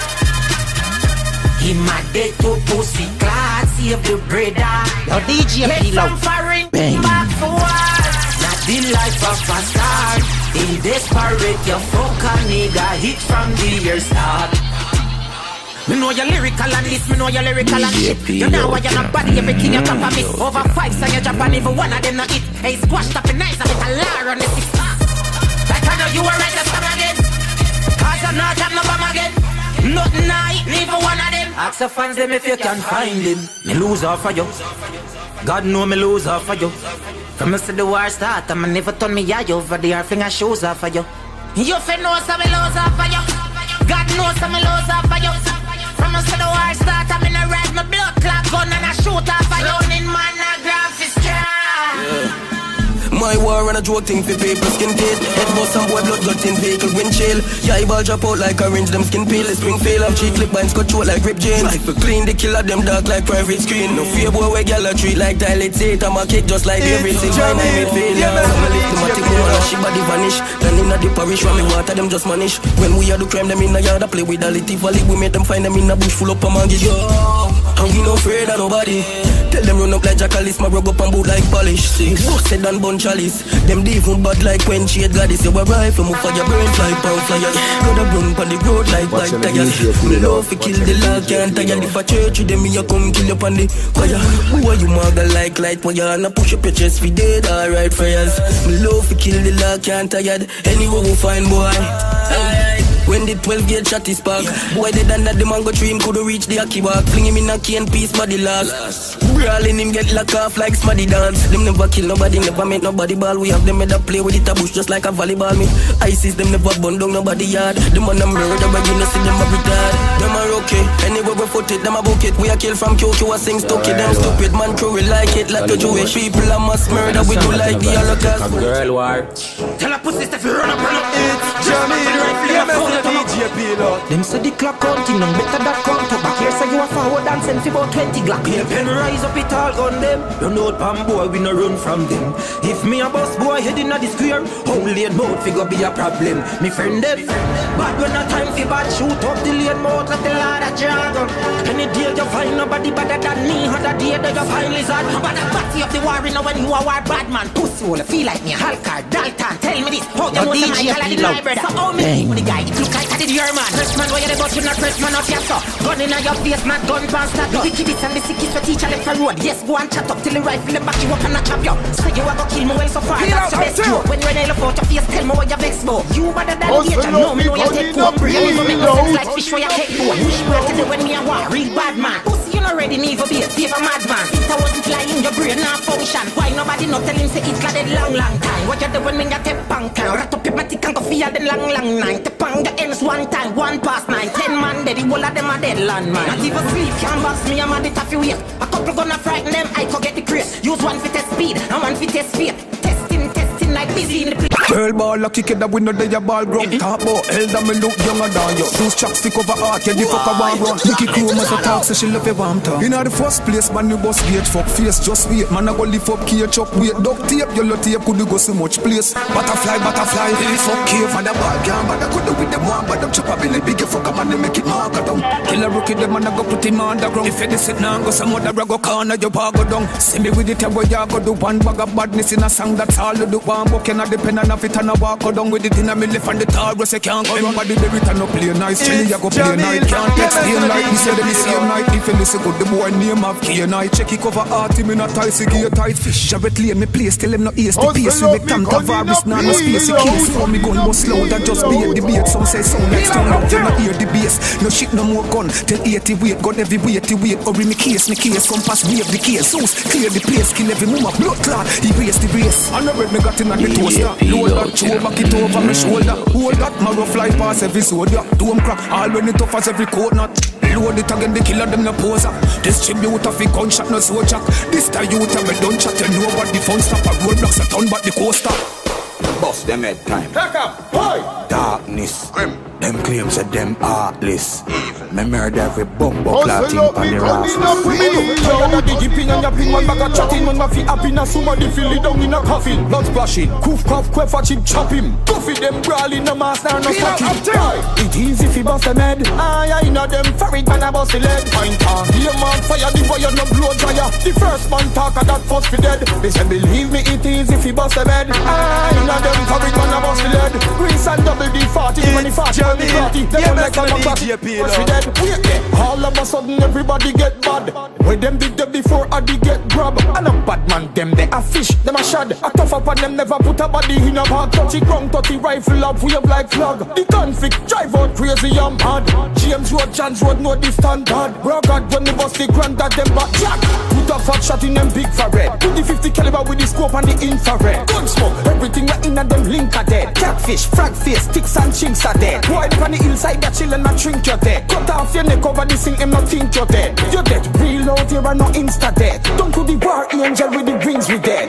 He my dead to pussy class, save the brother. Yo D J Let some foreign back for what? Not the life of a star. In desperate, you fuck a nigga hit from the year start. Me know you're lyrical and this, me know you're lyrical and shit. You know why you're not body, everything you drop on me. Over five, so you drop on even one of them not it. Hey, squashed up and nice, I hit a lar on the six. Like I know you were right to come again. Cause I'm not, I'm not bomb again. Nothing I eat, neither one of them. Ask the fans them if you can find him. Me lose off for you. God know me lose off for you. From me see the war start, I'ma never turn me eye over there, fling shoes off for you. You fi know some me lose off for you. God knows some me lose off for you. From me see the war start, I'm in a ride, my blood clot gun and I shoot off for you. Running man, I grab his strap. My war and a joke thing for people skin teeth. Head bust and boy blood got in vehicle windshield. Yeah, eyeball drop out like orange, them skin peel. Spring fail of cheek clip binds cut short like rip jeans. Rifle clean, the killer them dark like private screen. No fear boy we gal a treat like dilate eight. I'm a kick just like everything. My name is failure. I'ma lift the matic woman and she body vanish. Then in the parish when me water them just vanish. When we are do crime them in the yard I play with a little valley. We make them find them in a bush full up of mangy. Yo, and we no afraid of nobody. Tell them run up like Jackalis, my rug up and boot like polish. See, busted and bun chalice. Them even bad like when she had Gladys. You a rifle, move for your brain, fly pound flyers. Gotta run on the road like bike tires. Me love to kill the log, can't tire. If I church you, then me a come kill you on the fire. Who are you maga like light wire? And I push up your chest, we dead, alright fires. Me love to kill the log, can't tire. Anywhere we find boy. When the twelve gauge shot is spark, boy dead and that the mango tree him couldn't reach the hockey back. Fling him in a cane piece body last. Brawling him get locked off like Smaddy dance. Them never kill nobody, never make nobody ball. We have them made a play with it a bush just like a volleyball. Me ISIS them never bun down nobody yard. Them on a murder but you know see them a retard. Them are okay, anyway we foot it, them a book it. We a kill from Q Q a sing stokey. Them stupid man crew we like it like the Jewish people a mass murder. We do like the Holocaust. Girl war. Tell a pussy stuff you run up run up. It's Jamie. Them say the clock counting, no better that count up. Back here say you a forward and send for about twenty glock. Pay pen rise up it all gun them. Run out pan boy, we no run from them. If me a boss boy head inna the square, only a mouth figure be a problem. Me friend them, but when a time fi bad shoot up the lane mouth like the Lord of Dragon. Any day you find nobody better than me, other day that you find lizard. But I party up the war in when you a war bad man. Pussy will feel like me Halkar, Dalton. Tell me this, how you know the Michael and the library. So how me with the guy, it look like I did your man. Press man, why you the boss, you not press man off your so. Gun inna your face, not gun pan start. The wickedest and the sickest for teacher left for road. Yes, go and chat up till the rifle and back you up and a chop you. Say you a go kill me well so far, that's your best joke. When you nail out your face, tell me what you vex for. You better than the age, know me know you take coke. You even make no sense like fish where you take boat. Wish me to do when me a war, real bad man. Pussy you not ready, never be a save a madman. It wasn't lying, your brain not function. Why nobody not tell him say it's like a long, long time. What you do when me a take punk and rat up your matic and go feel them long, long night. The pang the ends one time, one past nine. Ten man dead, the whole of them a dead land man. Not even sleep, can't box me, I'm a bit of you wait. A couple gonna frighten them, I could get the crate. Use one for test speed, and one for test speed. Testing, testing like busy in the place. Girl ball a kick it that we know they a ball ground. Talk about elder me look younger than you. Two chopstick over heart, yeah the fuck a one run. Nicky Crew must a talk so she love a warm tongue. In the first place man you bust gauge fuck face. Just wait man I go lift up cage up wait. Duct tape yellow tape could go so much place. Butterfly butterfly fuck cave for the ball gang. But I could do with them one but them chop a belly big fuck up and they make it mark down. Kill a rookie them and I go put him underground. If you sit now go some other go corner your bar go down. See me with it where you go do one bag of badness in a song that's all you do. One book and a depend on a off it and I walk down with it in a middle and the Taurus, you can't go wrong. Body lyric and no play nice. Chilly, you go play night. Can't explain like me say the same night. If you listen good, the boy name of K night. Check it cover art, him in a tight, see a tight fish. Jarrett lay me place, tell him no ears to pace. We make them Tavares, now no space. The case for me gun was slow, that just be a debate. Some say sound like stone out, you not hear the bass. No shit, no more gun. Tell eighty weight, gun every weight, weight. Or me case, me case, come past wave the case. Source, clear the place, kill every move, blood clot. Erase the race. I know where me got in at the toaster. Load that, throw back it over my shoulder. Hold that, marrow fly past every soda. Dome crack, all when it tough as every coat nut. Load it again, the killer them no poser. Distribute of a gunshot, no soldier. This time you tell me don't chat, tell nobody phone stop. A roadblocks a ton, but the coaster. Bust them head time. Darkness. Grim. Them claims that them heartless. Me murder every bumbo clotting on the rafts. Tired of the dipping and yapping. One bag of chatting. One ma fi happy na somebody feel it down in a coffin. Blood splashing. Coof cough queff a chip chop him. Coffee them brawling no master no fucking. It easy fi bust them head. I I know them for it man a bust the leg. Point on. Here man fire the wire no blow dryer. The first man talk of that first fi dead. They say believe me it easy fi bust them head. I know them for it man a bust the leg. Grease and double D forty twenty forty. Yeah, like a D J P all of a sudden everybody get bad. When them did them before I did get grab. And a bad man them they a fish, them a shad. A tough up and them never put a body in a bag. Touchy ground, touchy rifle up, wave like flag. The conflict drive out crazy and mad. James Road, Chance Road, no the standard. Bro God when the bust the granddad them back jack. Put a fat shot in them big forehead. Put the fifty caliber with the scope and the infrared. Gun smoke, everything that in a them link are dead. Catfish, frag face, sticks and chinks are dead. Boy on the hillside that chill and not drink your dead. Cut off your neck over this thing and not think you're dead. You're dead, real out here and not insta dead. Don't do the war angel with the rings we dead.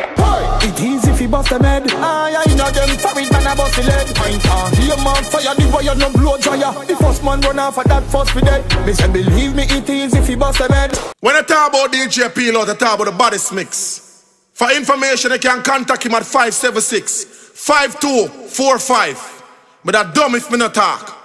It easy if you bust them head. I I know them for it man a bust the leg. Point on, here man fire the wire no blow dryer. The first man run off of that first we dead. Me say believe me it easy if you bust them head. When I talk about D J P-Lo, I talk about the body mix. For information, you can contact him at five seven six, five two four five. But that dumb if me not talk.